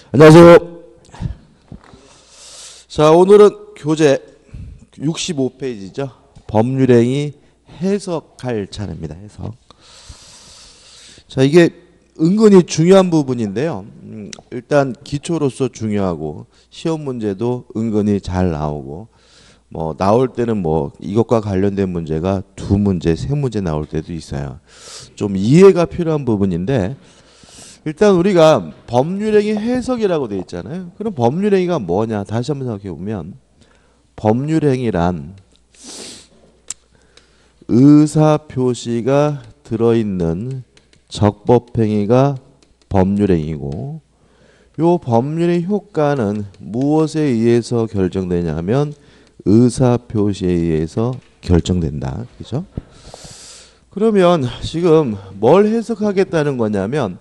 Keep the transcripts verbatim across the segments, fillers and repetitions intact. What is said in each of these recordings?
안녕하세요. 자, 오늘은 교재 육십오 페이지죠. 법률행위 해석할 차례입니다. 해석. 자, 이게 은근히 중요한 부분인데요. 음, 일단 기초로서 중요하고 시험 문제도 은근히 잘 나오고 뭐 나올 때는 뭐 이것과 관련된 문제가 두 문제, 세 문제 나올 때도 있어요. 좀 이해가 필요한 부분인데 일단 우리가 법률행위 해석이라고 되어 있잖아요. 그럼 법률행위가 뭐냐? 다시 한번 생각해 보면 법률행위란 의사표시가 들어있는 적법행위가 법률행위고, 요 법률의 효과는 무엇에 의해서 결정되냐면 의사표시에 의해서 결정된다. 그죠? 그러면 지금 뭘 해석하겠다는 거냐면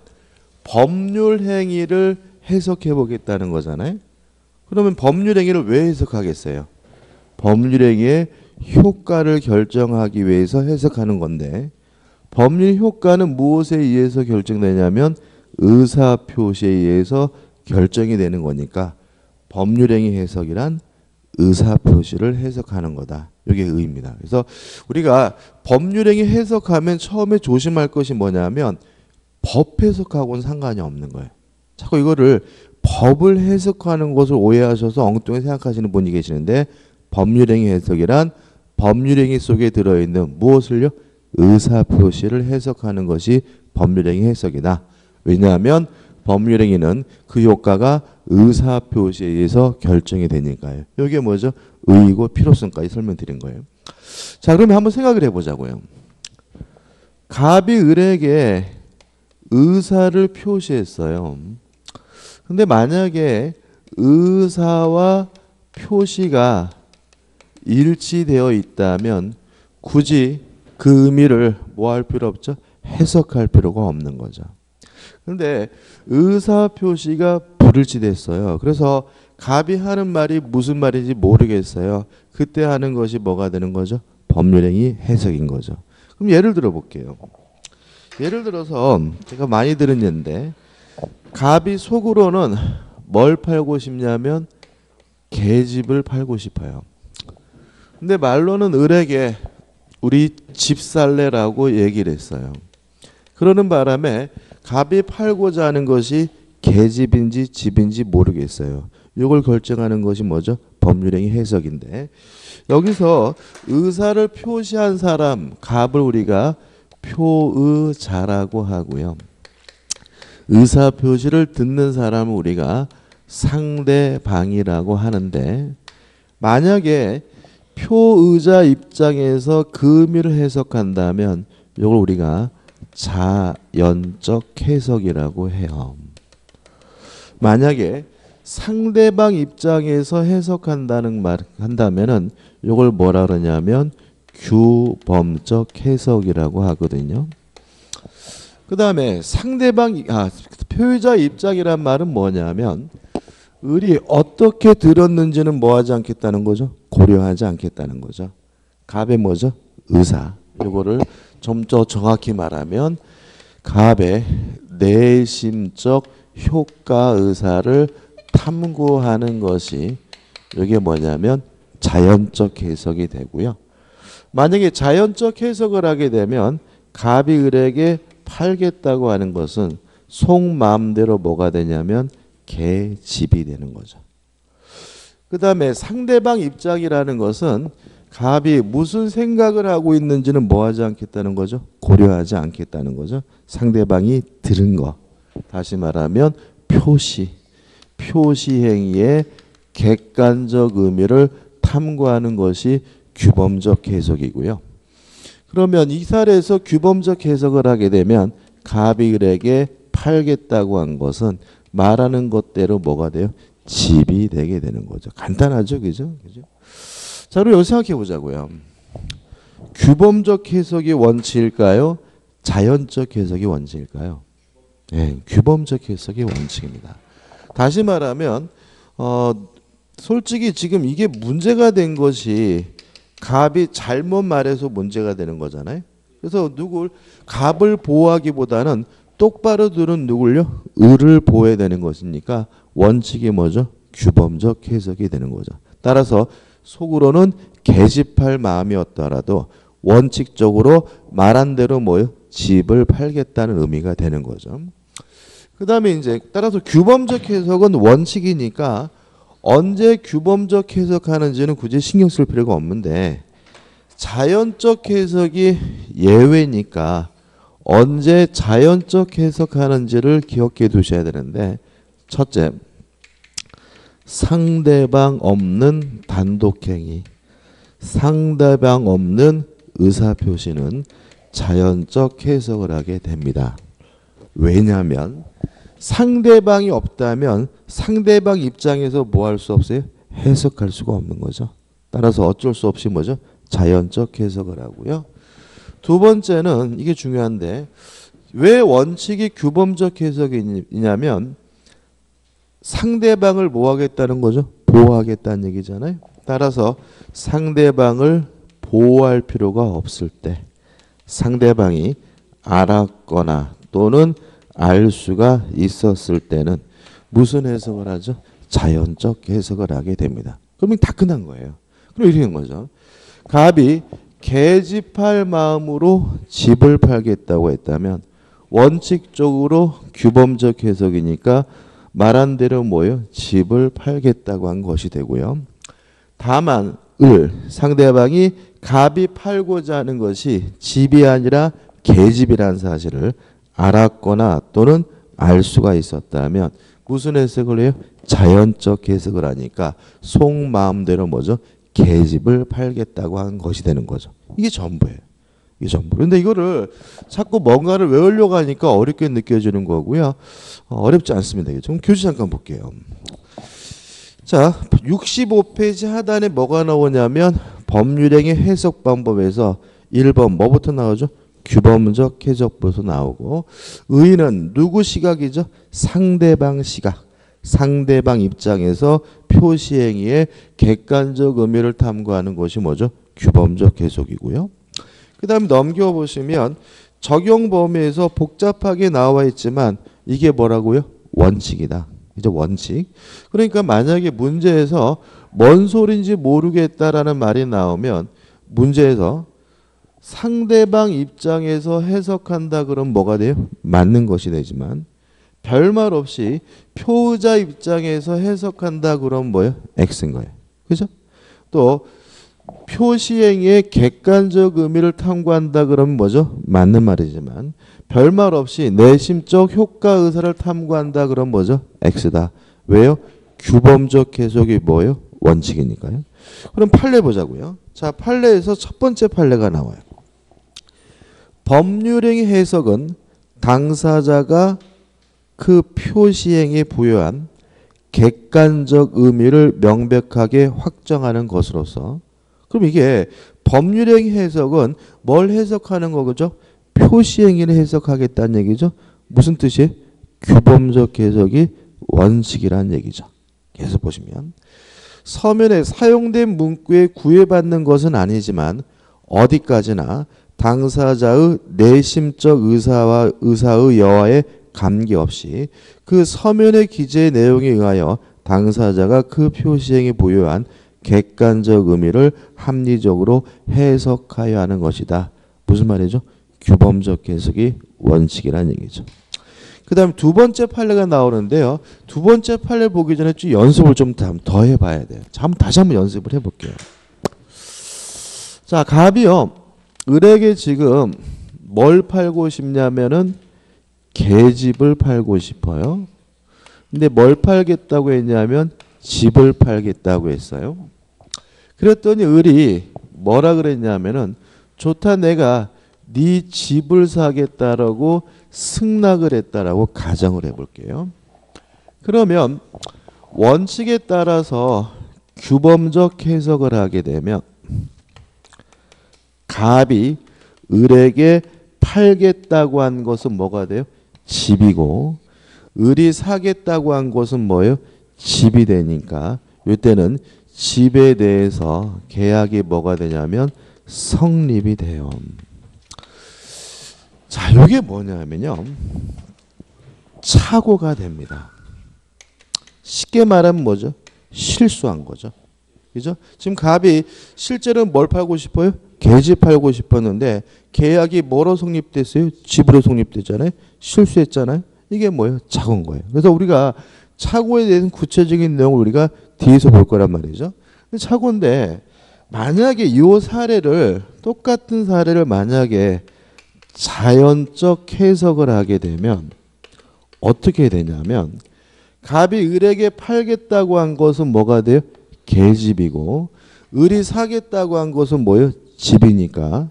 법률 행위를 해석해 보겠다는 거잖아요. 그러면 법률 행위를 왜 해석하겠어요? 법률 행위의 효과를 결정하기 위해서 해석하는 건데, 법률 효과는 무엇에 의해서 결정되냐면 의사 표시에 의해서 결정이 되는 거니까 법률 행위 해석이란 의사 표시를 해석하는 거다. 이게 의의입니다. 그래서 우리가 법률 행위 해석하면 처음에 조심할 것이 뭐냐면 법 해석하고는 상관이 없는 거예요. 자꾸 이거를 법을 해석하는 것을 오해하셔서 엉뚱하게 생각하시는 분이 계시는데, 법률행위 해석이란 법률행위 속에 들어있는 무엇을요? 의사표시를 해석하는 것이 법률행위 해석이다. 왜냐하면 법률행위는 그 효과가 의사표시에 의해서 결정이 되니까요. 이게 뭐죠? 의의고 필요성까지 설명드린 거예요. 자, 그러면 한번 생각을 해보자고요. 갑이 을에게 의사를 표시했어요. 근데 만약에 의사와 표시가 일치되어 있다면 굳이 그 의미를 뭐 할 필요 없죠? 해석할 필요가 없는 거죠. 근데 의사 표시가 불일치됐어요. 그래서 갑이 하는 말이 무슨 말인지 모르겠어요. 그때 하는 것이 뭐가 되는 거죠? 법률행위 해석인 거죠. 그럼 예를 들어 볼게요. 예를 들어서 제가 많이 들은 예인데, 갑이 속으로는 뭘 팔고 싶냐면 계집을 팔고 싶어요. 근데 말로는 을에게 우리 집 살래라고 얘기를 했어요. 그러는 바람에 갑이 팔고자 하는 것이 계집인지 집인지 모르겠어요. 이걸 결정하는 것이 뭐죠? 법률행위 해석인데, 여기서 의사를 표시한 사람 갑을 우리가 표의자라고 하고요. 의사 표시를 듣는 사람을 우리가 상대방이라고 하는데, 만약에 표의자 입장에서 그 의미를 해석한다면 이걸 우리가 자연적 해석이라고 해요. 만약에 상대방 입장에서 해석한다는 말 한다면은 이걸 뭐라 그러냐면 규범적 해석이라고 하거든요. 그 다음에 상대방, 아, 표의자 입장이란 말은 뭐냐면 을이 어떻게 들었는지는 뭐 하지 않겠다는 거죠? 고려하지 않겠다는 거죠. 갑의 뭐죠? 의사. 이거를 좀 더 정확히 말하면 갑의 내심적 효과 의사를 탐구하는 것이 이게 뭐냐면 자연적 해석이 되고요. 만약에 자연적 해석을 하게 되면 갑이 을에게 팔겠다고 하는 것은 속마음대로 뭐가 되냐면 계집이 되는 거죠. 그 다음에 상대방 입장이라는 것은 갑이 무슨 생각을 하고 있는지는 뭐 하지 않겠다는 거죠? 고려하지 않겠다는 거죠. 상대방이 들은 거. 다시 말하면 표시. 표시행위의 객관적 의미를 탐구하는 것이 규범적 해석이고요. 그러면 이 사례에서 규범적 해석을 하게 되면 갑이 을에게 팔겠다고 한 것은 말하는 것대로 뭐가 돼요? 집이 되게 되는 거죠. 간단하죠, 그죠? 그죠? 자, 그럼 여기 생각해 보자고요. 규범적 해석이 원칙일까요? 자연적 해석이 원칙일까요? 네, 규범적 해석이 원칙입니다. 다시 말하면 어, 솔직히 지금 이게 문제가 된 것이 갑이 잘못 말해서 문제가 되는 거잖아요. 그래서 누굴 갑을 보호하기보다는 똑바로 들은 누굴요? 을을 보호해야 되는 것이니까 원칙이 뭐죠? 규범적 해석이 되는 거죠. 따라서 속으로는 계집할 마음이었더라도 원칙적으로 말한 대로 뭐요? 집을 팔겠다는 의미가 되는 거죠. 그 다음에 이제 따라서 규범적 해석은 원칙이니까 언제 규범적 해석하는지는 굳이 신경 쓸 필요가 없는데 자연적 해석이 예외니까 언제 자연적 해석하는지를 기억해 두셔야 되는데 첫째, 상대방 없는 단독행위, 상대방 없는 의사표시는 자연적 해석을 하게 됩니다. 왜냐하면 상대방이 없다면 상대방 입장에서 뭐 할 수 없어요? 해석할 수가 없는 거죠. 따라서 어쩔 수 없이 뭐죠? 자연적 해석을 하고요. 두 번째는 이게 중요한데 왜 원칙이 규범적 해석이냐면 상대방을 뭐 하겠다는 거죠? 보호하겠다는 얘기잖아요. 따라서 상대방을 보호할 필요가 없을 때 상대방이 알았거나 또는 알 수가 있었을 때는 무슨 해석을 하죠? 자연적 해석을 하게 됩니다. 그러면 다 끝난 거예요. 그럼 이렇게 된 거죠. 갑이 계집할 마음으로 집을 팔겠다고 했다면 원칙적으로 규범적 해석이니까 말한 대로 뭐예요? 집을 팔겠다고 한 것이 되고요. 다만 을 상대방이 갑이 팔고자 하는 것이 집이 아니라 계집이라는 사실을 알았거나 또는 알 수가 있었다면 무슨 해석을 해요? 자연적 해석을 하니까 속마음대로 뭐죠? 계집을 팔겠다고 한 것이 되는 거죠. 이게 전부예요. 이게 전부. 그런데 이거를 자꾸 뭔가를 외우려고 하니까 어렵게 느껴지는 거고요. 어, 어렵지 않습니다. 좀 교재 잠깐 볼게요. 자, 육십오 페이지 하단에 뭐가 나오냐면 법률행위 해석 방법에서 일 번 뭐부터 나오죠? 규범적 해석부터 나오고 의는 누구 시각이죠? 상대방 시각. 상대방 입장에서 표시행위의 객관적 의미를 탐구하는 것이 뭐죠? 규범적 해석이고요. 그 다음에 넘겨보시면 적용 범위에서 복잡하게 나와 있지만 이게 뭐라고요? 원칙이다. 이제 원칙. 그러니까 만약에 문제에서 뭔 소리인지 모르겠다라는 말이 나오면 문제에서 상대방 입장에서 해석한다 그러면 뭐가 돼요? 맞는 것이 되지만 별말 없이 표의자 입장에서 해석한다 그러면 뭐예요? X인 거예요. 그죠? 또 표시행위의 객관적 의미를 탐구한다 그러면 뭐죠? 맞는 말이지만 별말 없이 내심적 효과 의사를 탐구한다 그러면 뭐죠? X다. 왜요? 규범적 해석이 뭐예요? 원칙이니까요. 그럼 판례 보자고요. 자, 판례에서 첫 번째 판례가 나와요. 법률행위 해석은 당사자가 그 표시행위에 부여한 객관적 의미를 명백하게 확정하는 것으로서 그럼 이게 법률행위 해석은 뭘 해석하는 거죠? 표시행위를 해석하겠다는 얘기죠. 무슨 뜻이에요? 규범적 해석이 원칙이라는 얘기죠. 계속 보시면 서면에 사용된 문구에 구애받는 것은 아니지만 어디까지나 당사자의 내심적 의사와 의사의 여하에 관계없이 그 서면의 기재의 내용에 의하여 당사자가 그 표시행위에 부여한 객관적 의미를 합리적으로 해석하여야 하는 것이다. 무슨 말이죠? 규범적 해석이 원칙이라는 얘기죠. 그 다음 두 번째 판례가 나오는데요. 두 번째 판례 보기 전에 좀 연습을 좀 더 해봐야 돼요. 자, 한번 다시 한번 연습을 해볼게요. 자, 갑이요. 을에게 지금 뭘 팔고 싶냐면은 계집을 팔고 싶어요. 근데 뭘 팔겠다고 했냐면 집을 팔겠다고 했어요. 그랬더니 을이 뭐라 그랬냐면은 좋다 내가 네 집을 사겠다라고 승낙을 했다라고 가정을 해볼게요. 그러면 원칙에 따라서 규범적 해석을 하게 되면 갑이 을에게 팔겠다고 한 것은 뭐가 돼요? 집이고 을이 사겠다고 한 것은 뭐예요? 집이 되니까 이때는 집에 대해서 계약이 뭐가 되냐면 성립이 돼요. 자, 이게 뭐냐면요. 착오가 됩니다. 쉽게 말하면 뭐죠? 실수한 거죠. 그죠? 지금 갑이 실제로 뭘 팔고 싶어요? 계집 팔고 싶었는데 계약이 뭐로 성립됐어요? 집으로 성립됐잖아요. 실수했잖아요. 이게 뭐예요? 착오인 거예요. 그래서 우리가 착오에 대한 구체적인 내용을 우리가 뒤에서 볼 거란 말이죠. 착오인데 만약에 이 사례를 똑같은 사례를 만약에 자연적 해석을 하게 되면 어떻게 되냐면 갑이 을에게 팔겠다고 한 것은 뭐가 돼요? 계집이고 을이 사겠다고 한 것은 뭐예요? 집이니까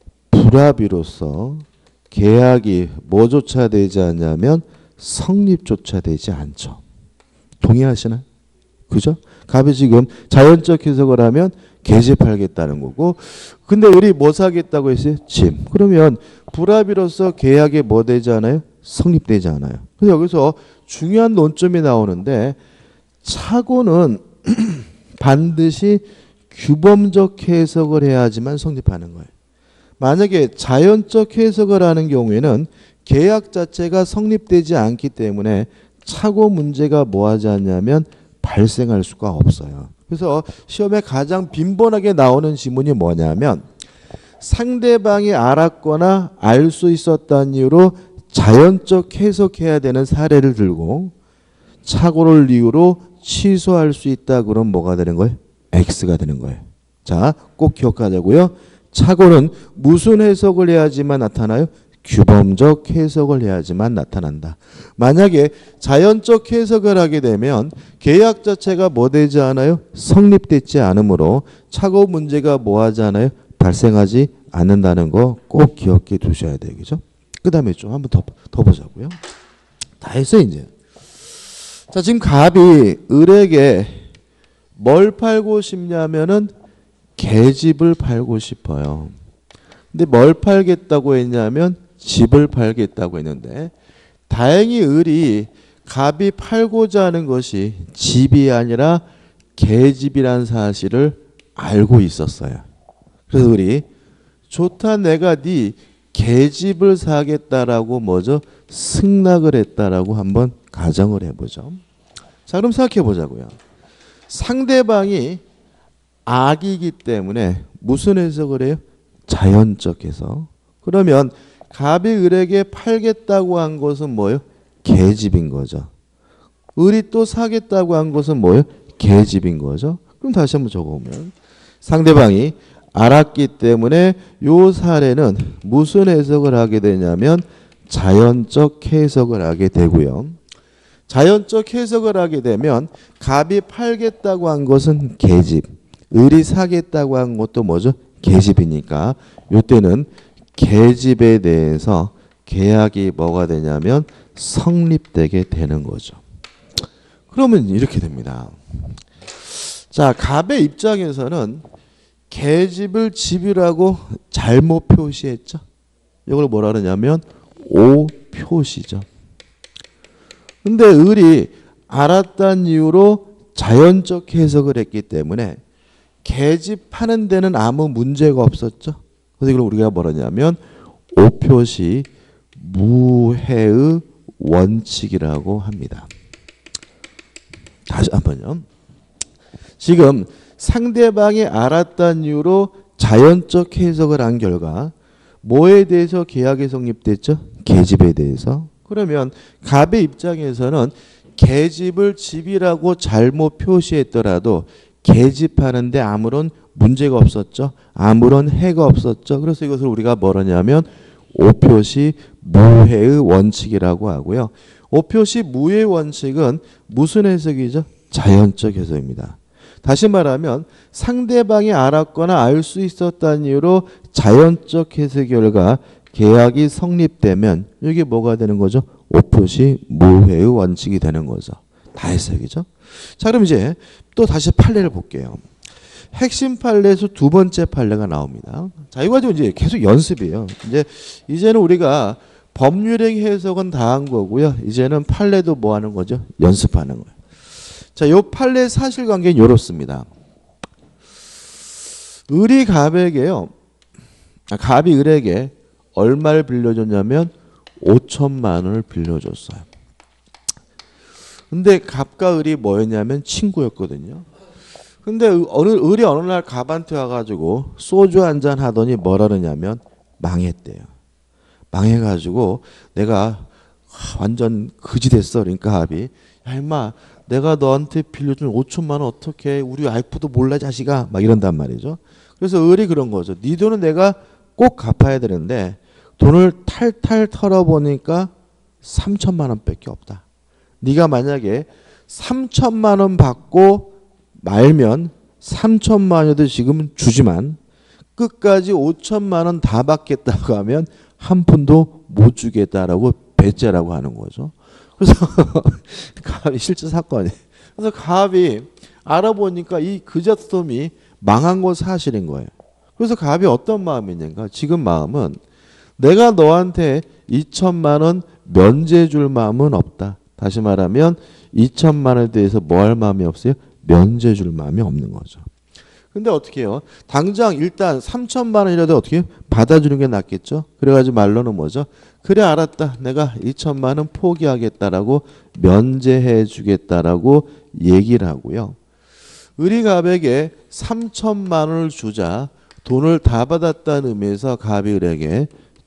불합의로서 계약이 뭐조차 되지 않냐면 성립조차 되지 않죠. 동의하시나요? 그죠? 갑이 지금 자연적 해석을 하면 계집팔겠다는 거고 근데 을이 뭐 사겠다고 했어요? 집. 그러면 불합의로서 계약이 뭐 되지 않아요? 성립되지 않아요. 그래서 여기서 중요한 논점이 나오는데 착오는 반드시 규범적 해석을 해야지만 성립하는 거예요. 만약에 자연적 해석을 하는 경우에는 계약 자체가 성립되지 않기 때문에 착오 문제가 뭐 하지 않냐면 발생할 수가 없어요. 그래서 시험에 가장 빈번하게 나오는 지문이 뭐냐면 상대방이 알았거나 알 수 있었다는 이유로 자연적 해석해야 되는 사례를 들고 착오를 이유로 취소할 수 있다 그러면 뭐가 되는 거예요? X가 되는 거예요. 자, 꼭 기억하자고요. 착오는 무슨 해석을 해야지만 나타나요? 규범적 해석을 해야지만 나타난다. 만약에 자연적 해석을 하게 되면 계약 자체가 뭐 되지 않아요? 성립되지 않으므로 착오 문제가 뭐 하지 않아요? 발생하지 않는다는 거 꼭 기억해 두셔야 되겠죠? 그 다음에 좀 한번 더, 더 보자고요. 다 했어요 이제. 자, 지금 갑이 을에게 뭘 팔고 싶냐면은 계집을 팔고 싶어요. 근데 뭘 팔겠다고 했냐면 집을 팔겠다고 했는데 다행히 을이 갑이 팔고자 하는 것이 집이 아니라 계집이라는 사실을 알고 있었어요. 그래서 을이 좋다 내가 네 계집을 사겠다라고 뭐죠? 승낙을 했다라고 한번 가정을 해보죠. 자, 그럼 생각해 보자고요. 상대방이 악이기 때문에 무슨 해석을 해요? 자연적 해석. 그러면 갑이 을에게 팔겠다고 한 것은 뭐예요? 계집인 거죠. 을이 또 사겠다고 한 것은 뭐예요? 계집인 거죠. 그럼 다시 한번 적어보면 상대방이 알았기 때문에 요 사례는 무슨 해석을 하게 되냐면 자연적 해석을 하게 되고요. 자연적 해석을 하게 되면 갑이 팔겠다고 한 것은 계집, 을이 사겠다고 한 것도 뭐죠? 계집이니까 요때는 계집에 대해서 계약이 뭐가 되냐면 성립되게 되는 거죠. 그러면 이렇게 됩니다. 자, 갑의 입장에서는 계집을 집이라고 잘못 표시했죠. 이걸 뭐라 그러냐면 오표시죠. 근데 을이 알았다는 이유로 자연적 해석을 했기 때문에 계집 파는 데는 아무 문제가 없었죠. 그래서 이걸 우리가 뭐라냐면 오표시 무해의 원칙이라고 합니다. 다시 한번요. 지금 상대방이 알았다는 이유로 자연적 해석을 한 결과 뭐에 대해서 계약이 성립됐죠? 계집에 대해서. 그러면 갑의 입장에서는 계집을 집이라고 잘못 표시했더라도 계집하는데 아무런 문제가 없었죠. 아무런 해가 없었죠. 그래서 이것을 우리가 뭐라냐면 오표시 무해의 원칙이라고 하고요. 오표시 무해의 원칙은 무슨 해석이죠? 자연적 해석입니다. 다시 말하면 상대방이 알았거나 알 수 있었다는 이유로 자연적 해석 결과 계약이 성립되면 이게 뭐가 되는 거죠? 오표시 무해의 원칙이 되는 거죠. 다 해석이죠. 자, 그럼 이제 또 다시 판례를 볼게요. 핵심 판례에서 두 번째 판례가 나옵니다. 자, 이거 가지고 이제 계속 연습이에요. 이제 이제는 우리가 법률행 해석은 다 한 거고요. 이제는 판례도 뭐 하는 거죠? 연습하는 거예요. 자, 요 판례 사실관계는 이렇습니다. 을이 갑에게요. 아, 갑이 을에게 얼마를 빌려줬냐면 오천만 원을 빌려줬어요. 근데 갑과 을이 뭐였냐면 친구였거든요. 근데 어느 을이 어느 날 갑한테 와가지고 소주 한잔 하더니 뭐라 그러냐면 망했대요. 망해가지고 내가 완전 그지 됐어. 그러니까 갑이 야 임마 내가 너한테 빌려준 오천만 원 어떻게 우리 와이프도 몰라 자식아 막 이런단 말이죠. 그래서 을이 그런 거죠. 네 돈은 내가 꼭 갚아야 되는데 돈을 탈탈 털어보니까 삼천만 원밖에 없다. 네가 만약에 삼천만 원 받고 말면 삼천만 원도 지금 주지만 끝까지 오천만 원 다 받겠다고 하면 한 푼도 못 주겠다라고 배째라고 하는 거죠. 그래서 갑이 실제 사건이. 그래서 갑이 알아보니까 이 그자스톰이 망한 건 사실인 거예요. 그래서 갑이 어떤 마음이냐가 지금 마음은 내가 너한테 이천만 원 면제 줄 마음은 없다. 다시 말하면 이천만 원에 대해서 뭐 할 마음이 없어요? 면제 줄 마음이 없는 거죠. 근데 어떻게 해요? 당장 일단 삼천만 원이라도 어떻게 받아주는 게 낫겠죠? 그래가지고 말로는 뭐죠? 그래 알았다. 내가 이천만 원 포기하겠다라고 면제해 주겠다라고 얘기를 하고요. 을이 갑에게 삼천만 원을 주자 돈을 다 받았다는 의미에서 갑이 을에게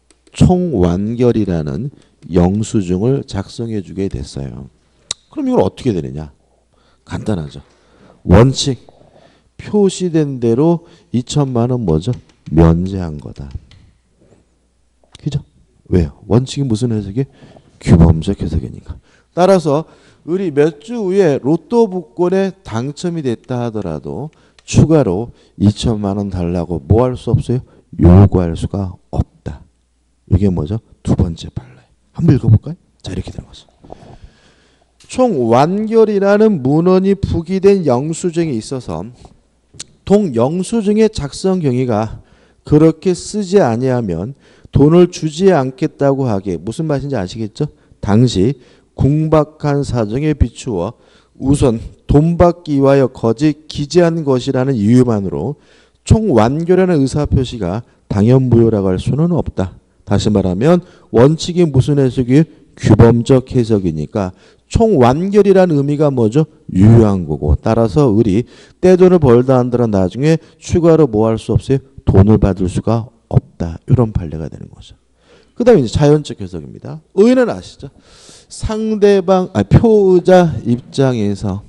총완결이라는 영수증을 작성해 주게 됐어요. 그럼 이걸 어떻게 되느냐? 간단하죠. 원칙 표시된 대로 이천만 원 뭐죠? 면제한 거다. 그죠? 왜요? 원칙이 무슨 해석이? 규범적 해석이니까. 따라서 을이 몇 주 후에 로또 복권에 당첨이 됐다 하더라도 추가로 이천만 원 달라고 뭐 할 수 없어요? 요구할 수가 없다. 이게 뭐죠? 두 번째 판례. 한번 읽어볼까요? 자 이렇게 되는 거죠. 총완결이라는 문헌이 부기된 영수증이 있어서 동영수증의 작성 경위가 그렇게 쓰지 아니하면 돈을 주지 않겠다고 하기에 무슨 말인지 아시겠죠? 당시 궁박한 사정에 비추어 우선 돈 받기 위하여 거짓 기재한 것이라는 이유만으로 총완결이라는 의사표시가 당연무효라고 할 수는 없다. 다시 말하면 원칙이 무슨 해석이 규범적 해석이니까 총완결이라는 의미가 뭐죠? 유효한 거고 따라서 을이 떼돈을 벌다 한들어 나중에 추가로 뭐 할 수 없어요? 돈을 받을 수가 없다. 이런 판례가 되는 거죠. 그 다음에 이제 자연적 해석입니다. 의는 아시죠? 상대방, 아, 표의자 입장에서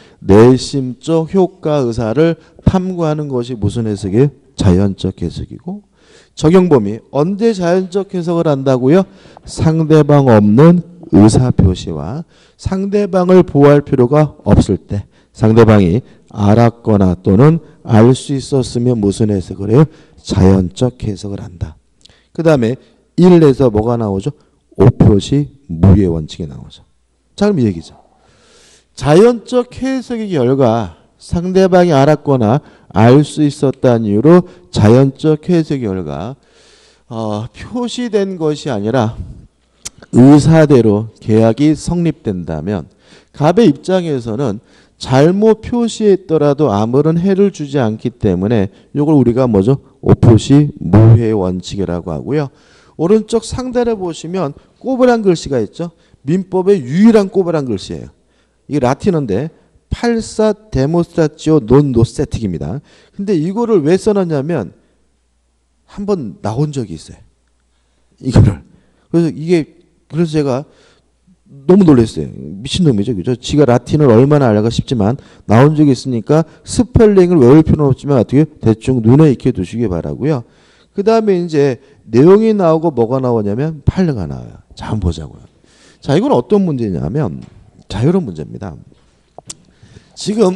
내심적 효과 의사를 탐구하는 것이 무슨 해석이에요? 자연적 해석이고 적용 범위 언제 자연적 해석을 한다고요? 상대방 없는 의사표시와 상대방을 보호할 필요가 없을 때 상대방이 알았거나 또는 알 수 있었으면 무슨 해석을 해요? 자연적 해석을 한다. 그 다음에 일에서 뭐가 나오죠? 오표시 무효의 원칙이 나오죠. 자 그럼 이 얘기죠. 자연적 해석의 결과 상대방이 알았거나 알 수 있었다는 이유로 자연적 해석의 결과 어, 표시된 것이 아니라 의사대로 계약이 성립된다면 갑의 입장에서는 잘못 표시했더라도 아무런 해를 주지 않기 때문에 이걸 우리가 뭐죠? 오표시 무효의 원칙이라고 하고요. 오른쪽 상단에 보시면 꼬부란 글씨가 있죠. 민법의 유일한 꼬부란 글씨예요. 이게 라틴어인데 팔사 데모스트라치오 논 노세틱입니다. 근데 이거를 왜 써놨냐면 한번 나온 적이 있어요. 이거를. 그래서 이게 그래서 제가 너무 놀랐어요. 미친놈이죠. 그죠? 지가 라틴어를 얼마나 알까 싶지만 나온 적이 있으니까 스펠링을 외울 필요는 없지만 어떻게 대충 눈에 익혀 두시기 바라고요. 그 다음에 이제 내용이 나오고 뭐가 나오냐면 판례가 나와요. 자, 한번 보자고요. 자, 이건 어떤 문제냐면 자유로운 문제입니다. 지금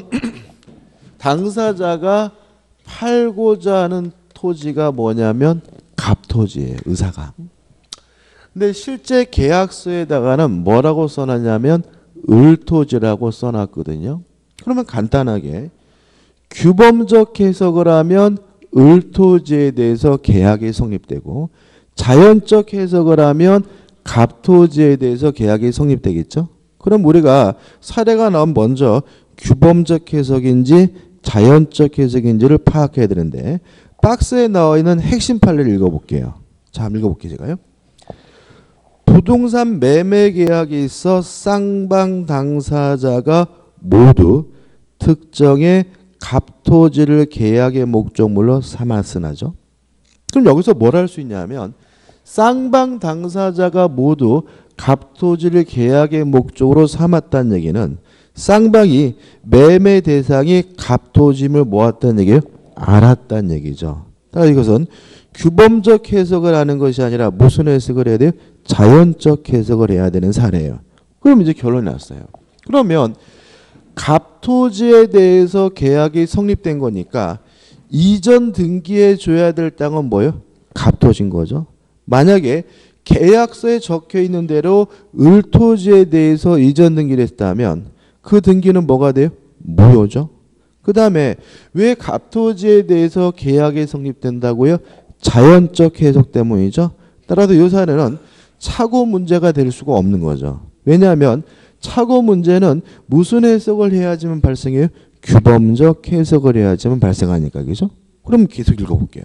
당사자가 팔고자 하는 토지가 뭐냐면 갑토지예요. 의사가. 근데 실제 계약서에다가는 뭐라고 써놨냐면 을토지라고 써놨거든요. 그러면 간단하게 규범적 해석을 하면 을토지에 대해서 계약이 성립되고 자연적 해석을 하면 갑토지에 대해서 계약이 성립되겠죠. 그럼 우리가 사례가 나오면 먼저 규범적 해석인지 자연적 해석인지를 파악해야 되는데 박스에 나와 있는 핵심 판례를 읽어볼게요. 자, 한번 읽어볼게요. 제가요. 부동산 매매 계약에 있어 쌍방 당사자가 모두 특정의 갑토지를 계약의 목적물로 삼았으나죠. 그럼 여기서 뭘 할 수 있냐면 쌍방 당사자가 모두 갑토지를 계약의 목적으로 삼았다는 얘기는 쌍방이 매매 대상이 갑토지임을 모았다는 얘기예요. 알았다는 얘기죠. 따라서 이것은 규범적 해석을 하는 것이 아니라 무슨 해석을 해야 돼요? 자연적 해석을 해야 되는 사례예요. 그럼 이제 결론이 났어요. 그러면 갑토지에 대해서 계약이 성립된 거니까 이전 등기해 줘야 될 땅은 뭐예요? 갑토지인 거죠. 만약에 계약서에 적혀 있는 대로 을토지에 대해서 이전 등기를 했다면 그 등기는 뭐가 돼요? 무효죠. 그 다음에 왜 갑토지에 대해서 계약이 성립된다고요? 자연적 해석 때문이죠. 따라서 이 사례는 착오 문제가 될 수가 없는 거죠. 왜냐하면 착오 문제는 무슨 해석을 해야지만 발생해요? 규범적 해석을 해야지만 발생하니까. 그죠? 그럼 계속 읽어볼게요.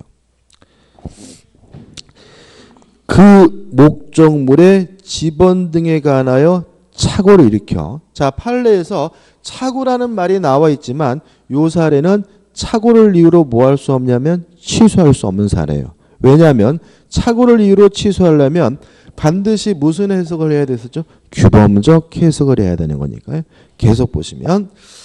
그 목적물의 지번 등에 관하여 착오를 일으켜. 자, 판례에서 착오라는 말이 나와 있지만 이 사례는 착오를 이유로 뭐 할 수 없냐면 취소할 수 없는 사례예요. 왜냐하면 착오를 이유로 취소하려면 반드시 무슨 해석을 해야 됐었죠? 규범적 해석을 해야 되는 거니까요. 계속 보시면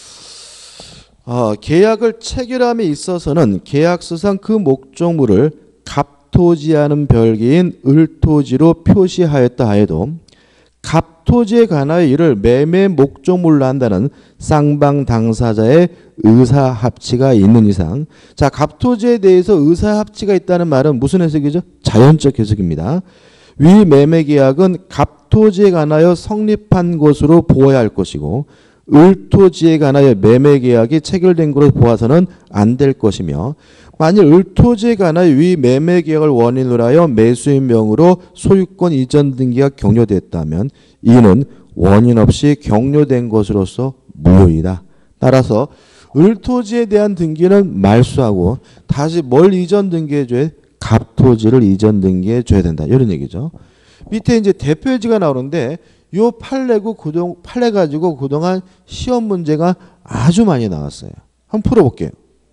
어, 계약을 체결함에 있어서는 계약서상 그 목적물을 갑토지와는 별개인 을토지로 표시하였다 하여도 갑토지에 관하여 이를 매매 목적물로 한다는 쌍방 당사자의 의사 합치가 있는 이상, 자, 갑토지에 대해서 의사 합치가 있다는 말은 무슨 해석이죠? 자연적 해석입니다. 위 매매 계약은 갑토지에 관하여 성립한 것으로 보아야 할 것이고 을토지에 관하여 매매 계약이 체결된 것으로 보아서는 안 될 것이며, 만일 을토지에 관하여 위 매매 계약을 원인으로 하여 매수인 명으로 소유권 이전 등기가 격려됐다면 이는 원인 없이 격려된 것으로서 무효이다. 따라서 을토지에 대한 등기는 말소하고 다시 뭘 이전 등기해줘야? 갑토지를 이전 등기해줘야 된다. 이런 얘기죠. 밑에 이제 대표예지가 나오는데 요 판례고 그동 판례 가지고 그동안 시험 문제가 아주 많이 나왔어요. 한번 풀어볼게요.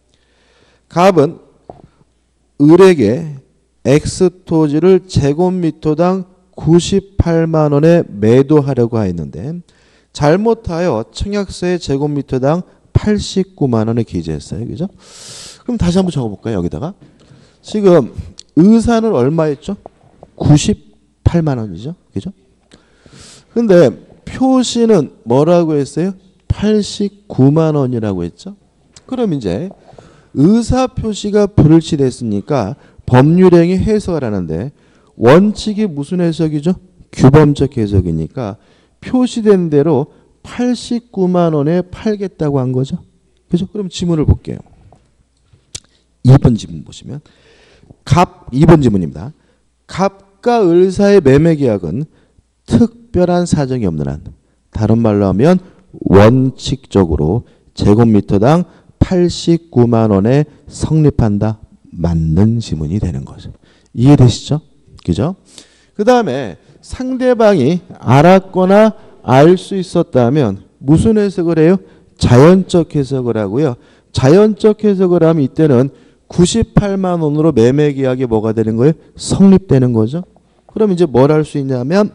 갑은 을에게 X토지를 제곱미터당 구십팔만 원에 매도하려고 했는데 잘못하여 청약서에 제곱미터당 팔십구만 원에 기재했어요. 그죠? 그럼 다시 한번 적어볼까요? 여기다가. 지금 의사는 얼마였죠? 구십팔만 원이죠. 그죠? 근데 표시는 뭐라고 했어요? 팔십구만 원이라고 했죠. 그럼 이제 의사 표시가 불일치됐으니까 법률행위 해석을 하는데 원칙이 무슨 해석이죠? 규범적 해석이니까 표시된 대로 팔십구만 원에 팔겠다고 한 거죠. 그죠? 그럼 지문을 볼게요. 이 번 지문 보시면 갑 이 번 지문입니다. 갑과 을 사이의 매매 계약은 특별한 사정이 없는 한, 다른 말로 하면 원칙적으로 제곱미터당 팔십구만 원에 성립한다. 맞는 지문이 되는 거죠. 이해되시죠? 그죠? 그 다음에 상대방이 알았거나 알 수 있었다면 무슨 해석을 해요? 자연적 해석을 하고요. 자연적 해석을 하면 이때는 구십팔만 원으로 매매 계약이 뭐가 되는 거예요? 성립되는 거죠. 그럼 이제 뭘 할 수 있냐면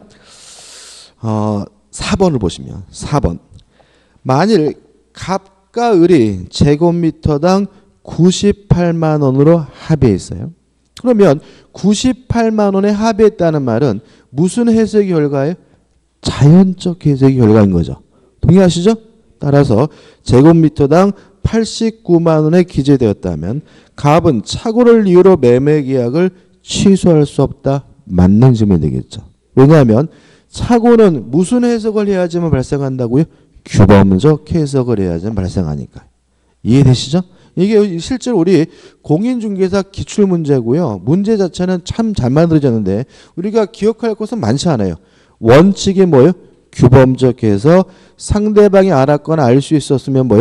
어, 사 번을 보시면 사 번. 만일 갑과 을이 제곱미터당 구십팔만 원으로 합의했어요. 그러면 구십팔만 원에 합의했다는 말은 무슨 해석의 결과예요? 자연적 해석의 결과인 거죠. 동의하시죠? 따라서 제곱미터당 팔십구만 원에 기재되었다면 갑은 착오를 이유로 매매 계약을 취소할 수 없다. 맞는 질문이 되겠죠. 왜냐하면 착오는 무슨 해석을 해야지만 발생한다고요? 규범적 해석을 해야지만 발생하니까. 이해되시죠? 이게 실제로 우리 공인중개사 기출문제고요. 문제 자체는 참 잘 만들어졌는데 우리가 기억할 것은 많지 않아요. 원칙이 뭐예요? 규범적 해석, 상대방이 알았거나 알 수 있었으면 뭐예요?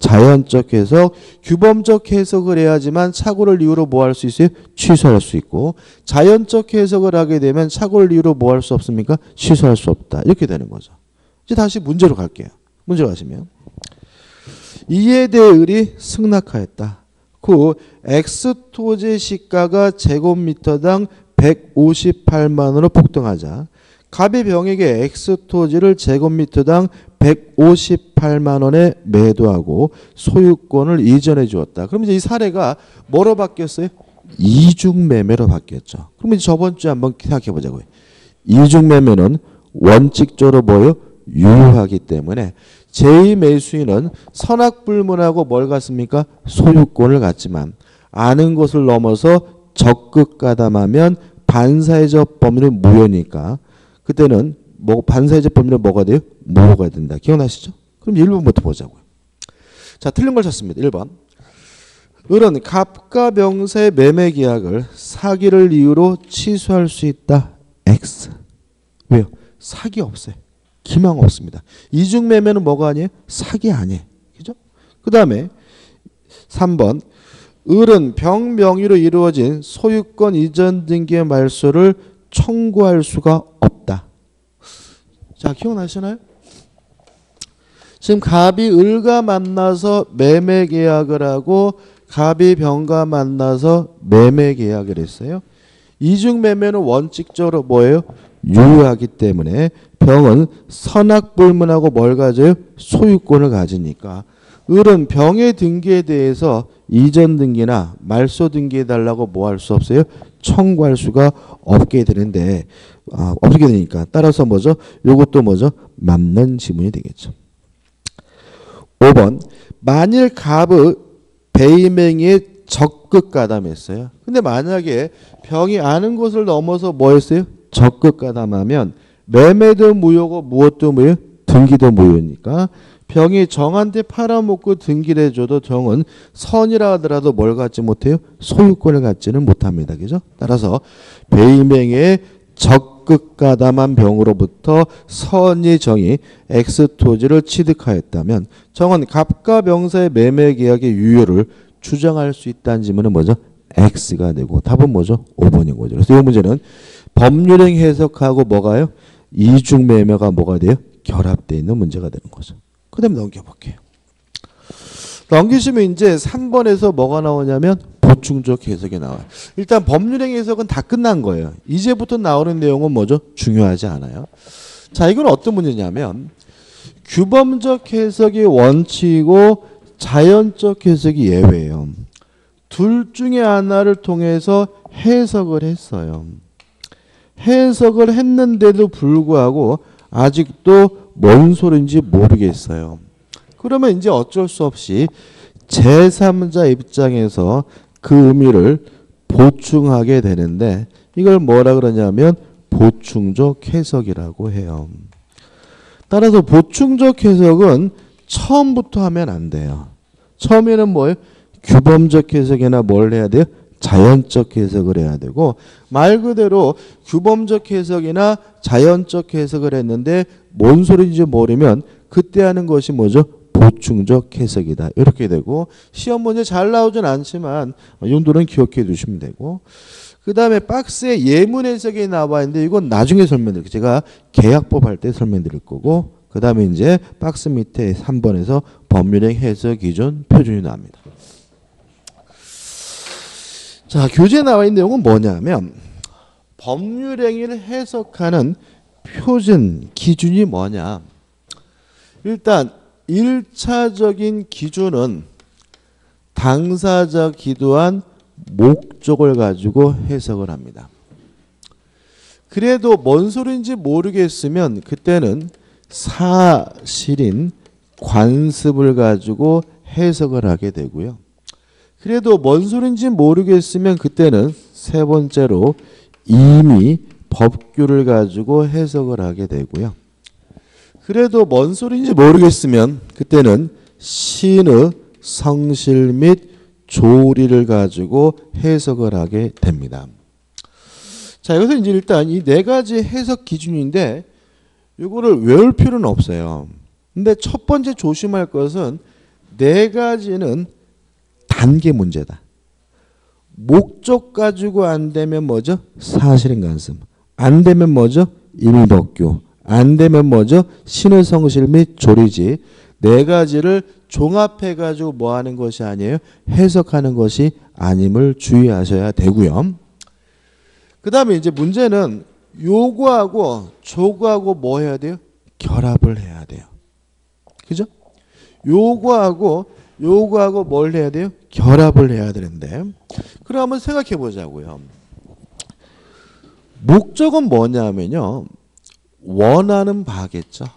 자연적 해석, 규범적 해석을 해야지만 착오를 이유로 뭐 할 수 있어요? 취소할 수 있고, 자연적 해석을 하게 되면 착오를 이유로 뭐 할 수 없습니까? 취소할 수 없다. 이렇게 되는 거죠. 이제 다시 문제로 갈게요. 문제로 가시면 이에 대해 을이 승낙하였다. 그 X토지 시가가 제곱미터당 백오십팔만 원으로 폭등하자 갑이 병에게 X토지를 제곱미터당 백오십팔만 원에 매도하고 소유권을 이전해 주었다. 그럼 이제 이 사례가 뭐로 바뀌었어요? 이중매매로 바뀌었죠. 그럼 이제 저번 주에 한번 생각해 보자고요. 이중매매는 원칙적으로 뭐요? 유효하기 때문에 제이 매수인은 선악불문하고 뭘 갖습니까? 소유권을 갖지만 아는 것을 넘어서 적극 가담하면 반사회적 법률은 무효니까 그때는 뭐 반사회적 법률은 뭐가 돼요? 무효가 된다. 기억나시죠? 그럼 일 번부터 보자고요. 자, 틀린 걸 찾습니다. 일 번. 을은 갑과 병사의 매매 계약을 사기를 이유로 취소할 수 있다. X. 왜요? 사기 없어요. 기망 없습니다. 이중매매는 뭐가 아니에요? 사기 아니에요. 그죠? 그 다음에 삼 번. 을은 병 명의로 이루어진 소유권 이전 등기의 말소를 청구할 수가 없다. 자, 기억나시나요? 지금 갑이 을과 만나서 매매 계약을 하고 갑이 병과 만나서 매매 계약을 했어요. 이중매매는 원칙적으로 뭐예요? 유효하기 때문에 병은 선악불문하고 뭘 가져요? 소유권을 가지니까 을은 병의 등기에 대해서 이전 등기나 말소 등기해달라고 뭐 할 수 없어요? 청구할 수가 없게 되는데 아, 없게 되니까 따라서 뭐죠? 이것도 뭐죠? 맞는 지문이 되겠죠. 오 번. 만일 갑의 배임행위에 적극 가담했어요. 근데 만약에 병이 아는 것을 넘어서 뭐 했어요? 적극 가담하면 매매도 무효고 무엇도 무효? 등기도 무효니까 병이 정한테 팔아먹고 등기를 해줘도 정은 선이라 하더라도 뭘 갖지 못해요? 소유권을 갖지는 못합니다. 그죠? 따라서 배임행위에 적극 가담한 병으로부터 선이 정이 X토지를 취득하였다면 정은 갑과 병사의 매매 계약의 유효를 주장할 수 있다는 지문은 뭐죠? X가 되고 답은 뭐죠? 오 번인 거죠. 그래서 이 문제는 법률행 해석하고 뭐가요? 이중매매가 뭐가 돼요? 결합되어 있는 문제가 되는 거죠. 그 다음에 넘겨볼게요. 넘기시면 이제 삼 번에서 뭐가 나오냐면 보충적 해석이 나와요. 일단 법률행 해석은 다 끝난 거예요. 이제부터 나오는 내용은 뭐죠? 중요하지 않아요. 자, 이건 어떤 문제냐면 규범적 해석이 원칙이고 자연적 해석이 예외예요. 둘 중에 하나를 통해서 해석을 했어요. 해석을 했는데도 불구하고 아직도 뭔 소리인지 모르겠어요. 그러면 이제 어쩔 수 없이 제삼자 입장에서 그 의미를 보충하게 되는데 이걸 뭐라 그러냐면 보충적 해석이라고 해요. 따라서 보충적 해석은 처음부터 하면 안 돼요. 처음에는 뭐예요? 규범적 해석이나 뭘 해야 돼요? 자연적 해석을 해야 되고 말 그대로 규범적 해석이나 자연적 해석을 했는데 뭔 소리인지 모르면 그때 하는 것이 뭐죠? 보충적 해석이다. 이렇게 되고 시험 문제 잘 나오진 않지만 이 정도는 기억해 두시면 되고 그 다음에 박스에 예문 해석이 나와 있는데 이건 나중에 설명드릴게요. 제가 계약법 할 때 설명드릴 거고 그 다음에 이제 박스 밑에 삼 번에서 법률행 해석 기준 표준이 나옵니다. 자, 교재에 나와 있는 내용은 뭐냐면 법률행위를 해석하는 표준 기준이 뭐냐. 일단 일 차적인 기준은 당사자 기도한 목적을 가지고 해석을 합니다. 그래도 뭔 소리인지 모르겠으면 그때는 사실인 관습을 가지고 해석을 하게 되고요. 그래도 뭔 소리인지 모르겠으면 그때는 세 번째로 이미 법규를 가지고 해석을 하게 되고요. 그래도 뭔 소리인지 모르겠으면 그때는 시의 성실 및 조리를 가지고 해석을 하게 됩니다. 자, 여기서 이제 일단 이 네 가지 해석 기준인데 이거를 외울 필요는 없어요. 근데 첫 번째 조심할 것은 네 가지는 단계 문제다. 목적 가지고 안 되면 뭐죠? 사실인 관습. 안 되면 뭐죠? 임의법규. 안 되면 뭐죠? 신의 성실 및 조리지. 네 가지를 종합해 가지고 뭐 하는 것이 아니에요? 해석하는 것이 아님을 주의하셔야 되고요. 그 다음에 이제 문제는 요구하고 조구하고 뭐 해야 돼요? 결합을 해야 돼요. 그죠? 요구하고 요구하고 뭘 해야 돼요? 결합을 해야 되는데, 그럼 한번 생각해 보자고요. 목적은 뭐냐면요, 원하는 바겠죠.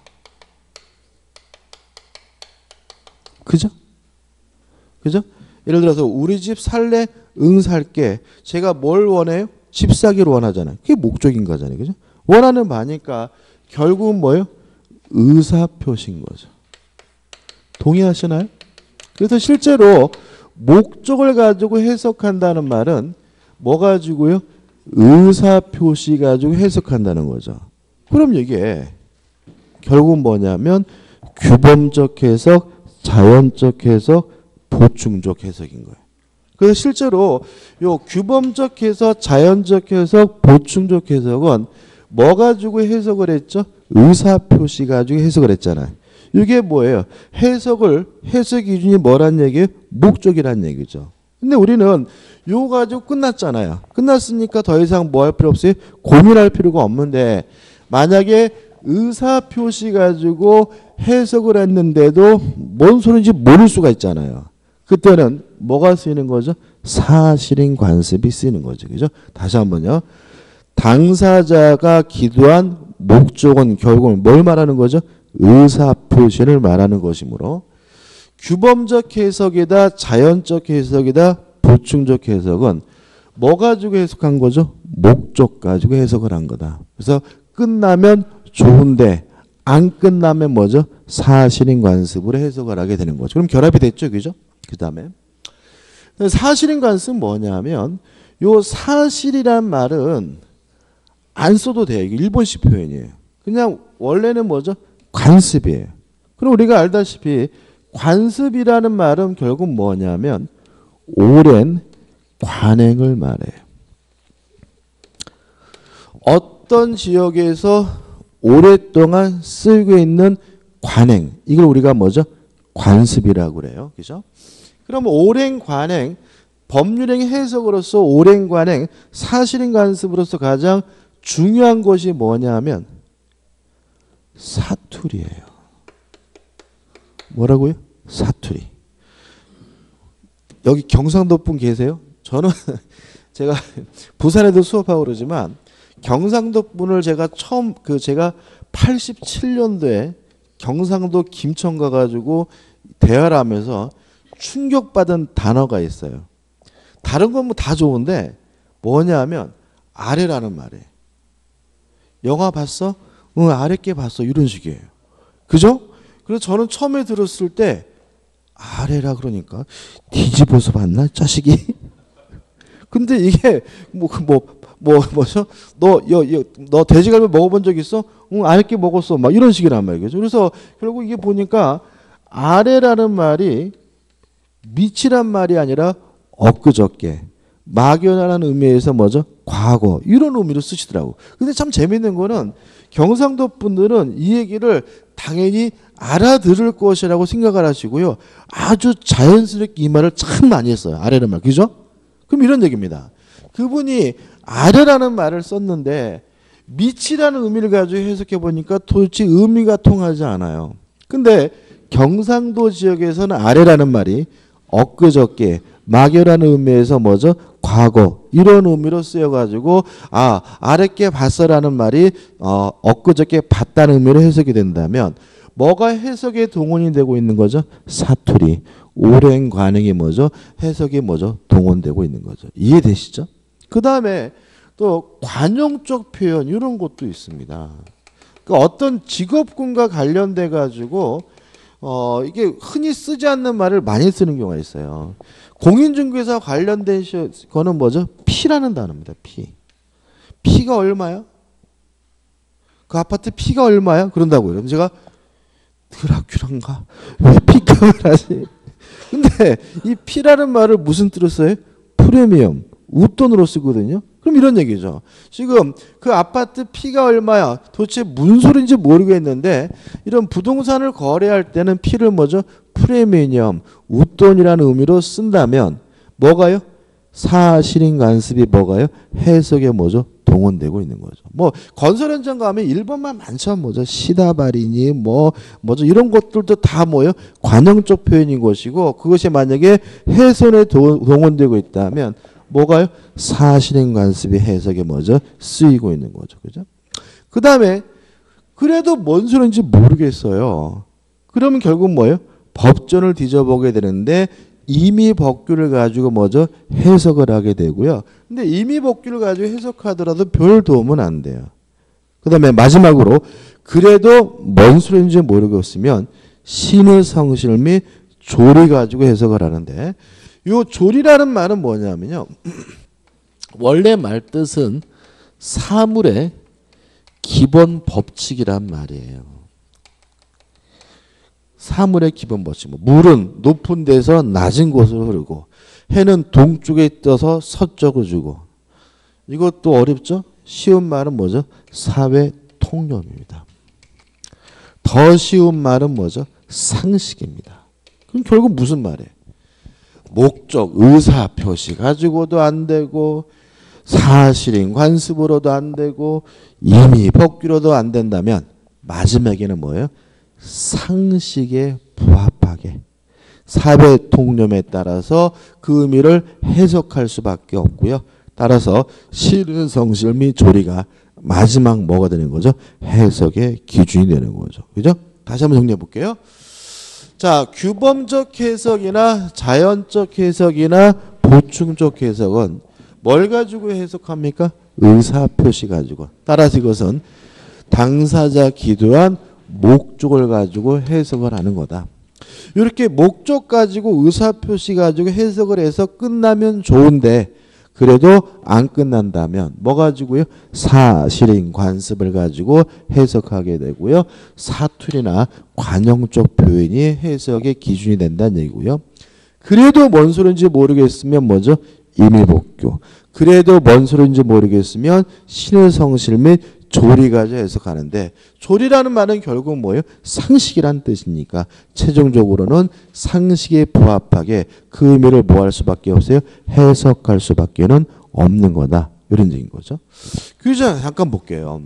그죠? 그죠? 예를 들어서 우리 집 살래? 응 살게. 제가 뭘 원해요? 집 사기를 원하잖아요. 그게 목적인 거잖아요. 그죠? 원하는 바니까 결국은 뭐예요? 의사표시인 거죠. 동의하시나요? 그래서 실제로 목적을 가지고 해석한다는 말은 뭐 가지고요? 의사표시 가지고 해석한다는 거죠. 그럼 이게 결국은 뭐냐면 규범적 해석, 자연적 해석, 보충적 해석인 거예요. 그래서 실제로 요 규범적 해석, 자연적 해석, 보충적 해석은 뭐 가지고 해석을 했죠? 의사표시 가지고 해석을 했잖아요. 이게 뭐예요? 해석을, 해석 기준이 뭐란 얘기예요? 목적이란 얘기죠. 근데 우리는 요 가지고 끝났잖아요. 끝났으니까 더 이상 뭐 할 필요 없어요? 고민할 필요가 없는데, 만약에 의사표시 가지고 해석을 했는데도 뭔 소리인지 모를 수가 있잖아요. 그때는 뭐가 쓰이는 거죠? 사실인 관습이 쓰이는 거죠. 그죠? 다시 한번요. 당사자가 기도한 목적은 결국은 뭘 말하는 거죠? 의사표시를 말하는 것이므로 규범적 해석이다, 자연적 해석이다, 보충적 해석은 뭐 가지고 해석한 거죠? 목적 가지고 해석을 한 거다. 그래서 끝나면 좋은데 안 끝나면 뭐죠? 사실인 관습으로 해석을 하게 되는 거죠. 그럼 결합이 됐죠. 그죠? 그 다음에 사실인 관습은 뭐냐면, 요 사실이란 말은 안 써도 돼요. 이게 일본식 표현이에요. 그냥 원래는 뭐죠? 관습이에요. 그럼 우리가 알다시피 관습이라는 말은 결국 뭐냐면 오랜 관행을 말해요. 어떤 지역에서 오랫동안 쓰이고 있는 관행, 이걸 우리가 뭐죠? 관습이라고 그래요. 그죠? 그럼 오랜 관행, 법률행 해석으로서 오랜 관행, 사실인 관습으로서 가장 중요한 것이 뭐냐면 사투리예요. 뭐라고요? 사투리. 여기 경상도 분 계세요? 저는 제가 부산에도 수업하고 그러지만 경상도 분을 제가 처음 그 제가 팔십칠 년도에 경상도 김천 가가지고 대화를 하면서 충격받은 단어가 있어요. 다른 건 뭐 다 좋은데 뭐냐면 아래라는 말이에요. 영화 봤어? 응, 아랫게 봤어. 이런 식이에요. 그죠? 그래서 저는 처음에 들었을 때 아래라 그러니까 뒤집어서 봤나? 자식이? 근데 이게 뭐 뭐 뭐 뭐죠? 너 여 너 돼지갈비 먹어본 적 있어? 응, 아랫게 먹었어. 막 이런 식이란 말이죠. 그래서 결국 이게 보니까 아래라는 말이 밑이란 말이 아니라 엊그저께, 막연한 의미에서 뭐죠? 과거, 이런 의미로 쓰시더라고. 근데 참 재밌는 거는 경상도 분들은 이 얘기를 당연히 알아들을 것이라고 생각을 하시고요. 아주 자연스럽게 이 말을 참 많이 했어요. 아래라는 말. 그죠? 그럼 이런 얘기입니다. 그분이 아래라는 말을 썼는데 밑이라는 의미를 가지고 해석해 보니까 도대체 의미가 통하지 않아요. 근데 경상도 지역에서는 아래라는 말이 엊그저께, 막연한 의미에서 뭐죠? 과거, 이런 의미로 쓰여가지고 아 아랫게 봤어라는 말이 어, 엊그저께 봤다는 의미로 해석이 된다면 뭐가 해석에 동원이 되고 있는 거죠? 사투리, 오랜 관행이 뭐죠? 해석이 뭐죠? 동원되고 있는 거죠. 이해되시죠? 그 다음에 또 관용적 표현, 이런 것도 있습니다. 그러니까 어떤 직업군과 관련돼 가지고 어 이게 흔히 쓰지 않는 말을 많이 쓰는 경우가 있어요. 공인중개사 관련된 거는 뭐죠? 피라는 단어입니다. 피. 피가 얼마야? 그 아파트 피가 얼마야? 그런다고요. 그럼 제가 드라큘라인가? 왜 피값을 하지? 근데 이 P라는 말을 무슨 뜻으로 써요? 프리미엄, 웃돈으로 쓰거든요. 그럼 이런 얘기죠. 지금 그 아파트 P가 얼마야? 도대체 무슨 소리인지 모르겠는데 이런 부동산을 거래할 때는 P를 뭐죠? 프리미엄, 웃돈이라는 의미로 쓴다면 뭐가요? 사실인 관습이 뭐가요? 해석에 뭐죠? 동원되고 있는 거죠. 뭐 건설 현장 가면 일 번만 많죠. 뭐죠? 시다발이니 뭐 뭐죠? 이런 것들도 다 뭐예요? 관형적 표현인 것이고 그것이 만약에 해석에 동원되고 있다면 뭐가요? 사실인 관습이 해석에 뭐죠? 쓰이고 있는 거죠. 그죠? 그 다음에 그래도 뭔 소리인지 모르겠어요. 그러면 결국 뭐예요? 법전을 뒤져보게 되는데 임의 법규를 가지고 뭐죠? 해석을 하게 되고요. 근데 임의 법규를 가지고 해석하더라도 별 도움은 안 돼요. 그 다음에 마지막으로 그래도 뭔 소리인지 모르겠으면 신의 성실 및 조리 가지고 해석을 하는데 요 조리라는 말은 뭐냐면요. 원래 말뜻은 사물의 기본 법칙이란 말이에요. 사물의 기본 법칙. 물은 높은 데서 낮은 곳으로 흐르고 해는 동쪽에 떠서 서쪽으로 지고. 이것도 어렵죠? 쉬운 말은 뭐죠? 사회 통념입니다. 더 쉬운 말은 뭐죠? 상식입니다. 그럼 결국 무슨 말이에요? 목적, 의사 표시 가지고도 안 되고 사실인 관습으로도 안 되고 임의 법규로도 안 된다면 마지막에는 뭐예요? 상식에 부합하게 사회 통념에 따라서 그 의미를 해석할 수밖에 없고요. 따라서 실은 성실 및 조리가 마지막 뭐가 되는 거죠? 해석의 기준이 되는 거죠. 그죠? 다시 한번 정리해 볼게요. 자, 규범적 해석이나 자연적 해석이나 보충적 해석은 뭘 가지고 해석합니까? 의사표시 가지고. 따라서 이것은 당사자 기도한 목적을 가지고 해석을 하는 거다. 이렇게 목적 가지고 의사표시 가지고 해석을 해서 끝나면 좋은데 그래도 안 끝난다면 뭐 가지고요? 사실인 관습을 가지고 해석하게 되고요. 사투리나 관형적 표현이 해석의 기준이 된다는 얘기고요. 그래도 뭔 소리인지 모르겠으면 뭐죠? 임의복교. 그래도 뭔 소리인지 모르겠으면 신의 성실 및 조리 가지고 해석하는데 조리라는 말은 결국 뭐예요? 상식이란 뜻이니까 최종적으로는 상식에 부합하게 그 의미를 뭐 할 수밖에 없어요? 해석할 수밖에는 없는 거다. 이런 얘기인 거죠. 규정 잠깐 볼게요.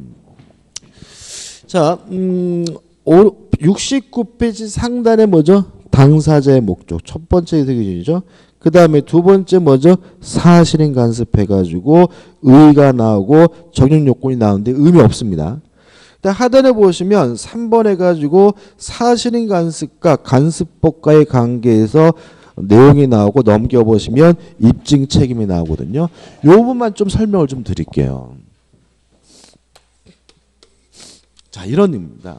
자, 음, 육십구 페이지 상단에 뭐죠? 당사자의 목적. 첫 번째 해석 기준이죠. 그 다음에 두 번째 뭐죠? 사실인 간섭해가지고 의의가 나오고 적용 요건이 나오는데 의미 없습니다. 하단에 보시면 삼 번 해가지고 사실인 간섭과 간섭법과의 관계에서 내용이 나오고 넘겨보시면 입증 책임이 나오거든요. 이 부분만 좀 설명을 좀 드릴게요. 자, 이런 의미입니다.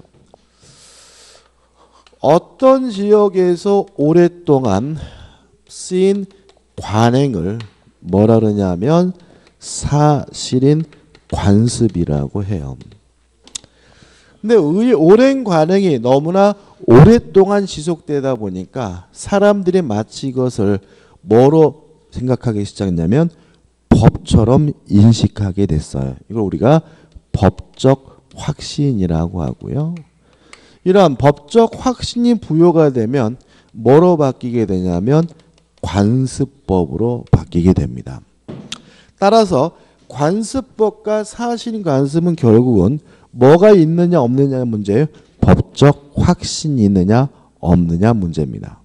어떤 지역에서 오랫동안 쓰인 관행을 뭐라 그러냐면 사실인 관습이라고 해요. 근데 이 오랜 관행이 너무나 오랫동안 지속되다 보니까 사람들이 마치 이것을 뭐로 생각하기 시작했냐면 법처럼 인식하게 됐어요. 이걸 우리가 법적 확신이라고 하고요. 이러한 법적 확신이 부여가 되면 뭐로 바뀌게 되냐면 관습법으로 바뀌게 됩니다. 따라서 관습법과 사실인 관습은 결국은 뭐가 있느냐 없느냐의 문제예요. 법적 확신이 있느냐 없느냐 문제입니다.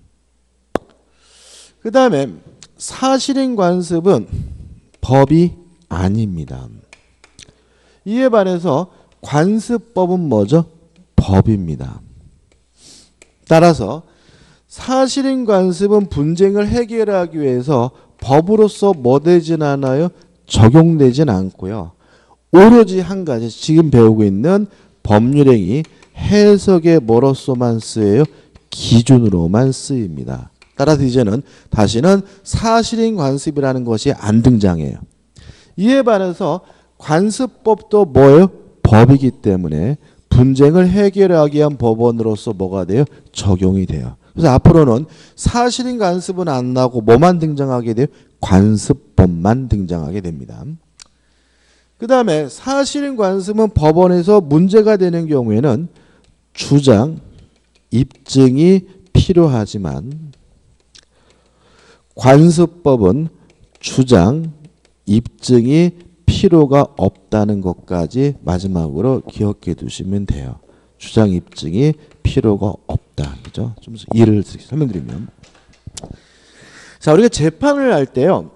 그 다음에 사실인 관습은 법이 아닙니다. 이에 반해서 관습법은 뭐죠? 법입니다. 따라서 사실인 관습은 분쟁을 해결하기 위해서 법으로서 뭐 되진 않아요? 적용되진 않고요. 오로지 한 가지 지금 배우고 있는 법률행위 해석의 뭐로서만 쓰여요? 기준으로만 쓰입니다. 따라서 이제는 다시는 사실인 관습이라는 것이 안 등장해요. 이에 반해서 관습법도 뭐예요? 법이기 때문에 분쟁을 해결하기 위한 법원으로서 뭐가 돼요? 적용이 돼요. 그래서 앞으로는 사실인 관습은 안 나오고 뭐만 등장하게 돼요? 관습법만 등장하게 됩니다. 그 다음에 사실인 관습은 법원에서 문제가 되는 경우에는 주장, 입증이 필요하지만 관습법은 주장, 입증이 필요가 없다는 것까지 마지막으로 기억해 두시면 돼요. 주장, 입증이 필요가 없다. 그죠? 좀 이해를 설명드리면. 자, 우리가 재판을 할 때요.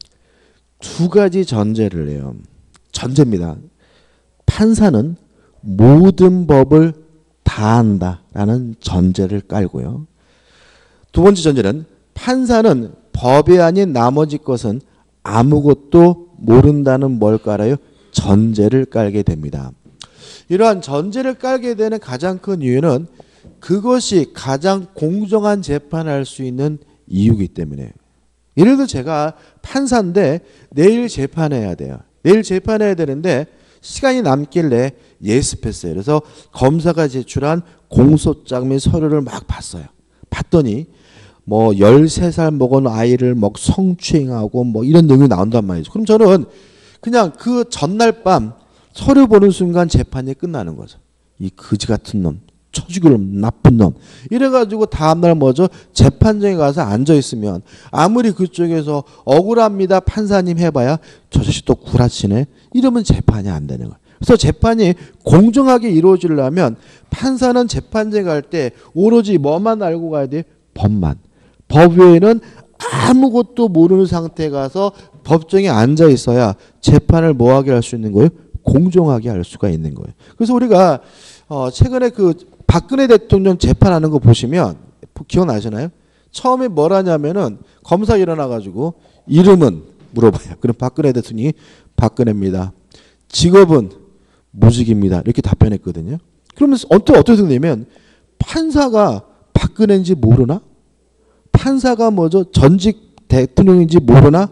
두 가지 전제를 해요. 전제입니다. 판사는 모든 법을 다 안다라는 전제를 깔고요. 두 번째 전제는 판사는 법이 아닌 나머지 것은 아무것도 모른다는 뭘 깔아요? 전제를 깔게 됩니다. 이러한 전제를 깔게 되는 가장 큰 이유는 그것이 가장 공정한 재판을 할 수 있는 이유이기 때문에. 예를 들어 제가 판사인데 내일 재판해야 돼요. 내일 재판해야 되는데 시간이 남길래 예습했어요. 그래서 검사가 제출한 공소장 및 서류를 막 봤어요. 봤더니 뭐 열세 살 먹은 아이를 막 성추행하고 뭐 이런 내용이 나온단 말이죠. 그럼 저는 그냥 그 전날 밤 서류 보는 순간 재판이 끝나는 거죠. 이 거지 같은 놈, 처죽일 놈, 나쁜 놈. 이래가지고 다음날 뭐죠? 재판장에 가서 앉아있으면 아무리 그쪽에서 억울합니다 판사님 해봐야 저 자식 또 구라치네. 이러면 재판이 안 되는 거예요. 그래서 재판이 공정하게 이루어지려면 판사는 재판장에 갈 때 오로지 뭐만 알고 가야 돼요? 법만. 법 외에는 아무것도 모르는 상태에 가서 법정에 앉아 있어야 재판을 뭐하게 할 수 있는 거예요? 공정하게 할 수가 있는 거예요. 그래서 우리가 어 최근에 그 박근혜 대통령 재판하는 거 보시면 기억나시나요? 처음에 뭘 하냐면은 검사 일어나가지고 이름은 물어봐요. 그럼 박근혜 대통령이 박근혜입니다. 직업은 무직입니다. 이렇게 답변했거든요. 그러면 어떻게 어떻게 되냐면 판사가 박근혜인지 모르나? 판사가 뭐죠? 전직 대통령인지 모르나?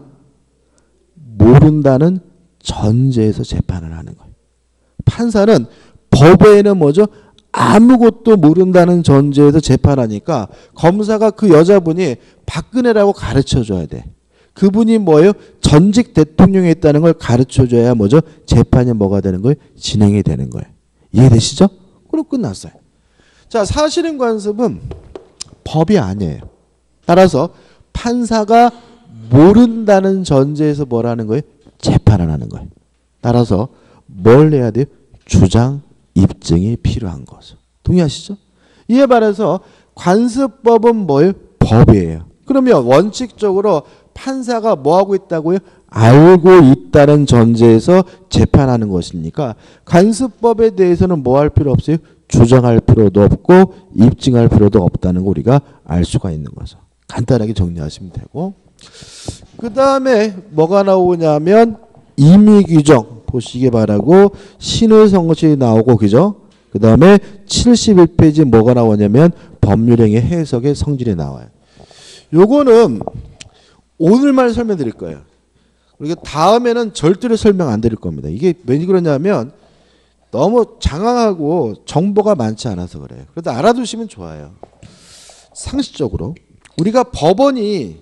모른다는 전제에서 재판을 하는 거예요. 판사는 법에는 뭐죠? 아무것도 모른다는 전제에서 재판하니까 검사가 그 여자분이 박근혜라고 가르쳐줘야 돼. 그분이 뭐예요? 전직 대통령이 있다는 걸 가르쳐줘야 뭐죠? 재판이 뭐가 되는 거예요? 진행이 되는 거예요. 이해되시죠? 그럼 끝났어요. 자, 사실인 관습은 법이 아니에요. 따라서 판사가 모른다는 전제에서 뭐라는 거예요? 재판을 하는 거예요. 따라서 뭘 해야 돼요? 주장, 입증이 필요한 거죠. 동의하시죠? 이에 반해서 관습법은 뭐예요? 법이에요. 그러면 원칙적으로 판사가 뭐하고 있다고요? 알고 있다는 전제에서 재판하는 것이니까 관습법에 대해서는 뭐 할 필요 없어요? 주장할 필요도 없고 입증할 필요도 없다는 거 우리가 알 수가 있는 거죠. 간단하게 정리하시면 되고, 그 다음에 뭐가 나오냐면 임의규정 보시기 바라고 신의성실이 나오고, 그죠? 그 다음에 칠십일 페이지 뭐가 나오냐면 법률행위 해석의 성질이 나와요. 요거는 오늘만 설명드릴 거예요. 그리고 다음에는 절대로 설명 안 드릴 겁니다. 이게 왜 그러냐면 너무 장황하고 정보가 많지 않아서 그래요. 그래도 알아두시면 좋아요. 상식적으로 우리가 법원이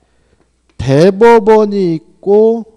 대법원이 있고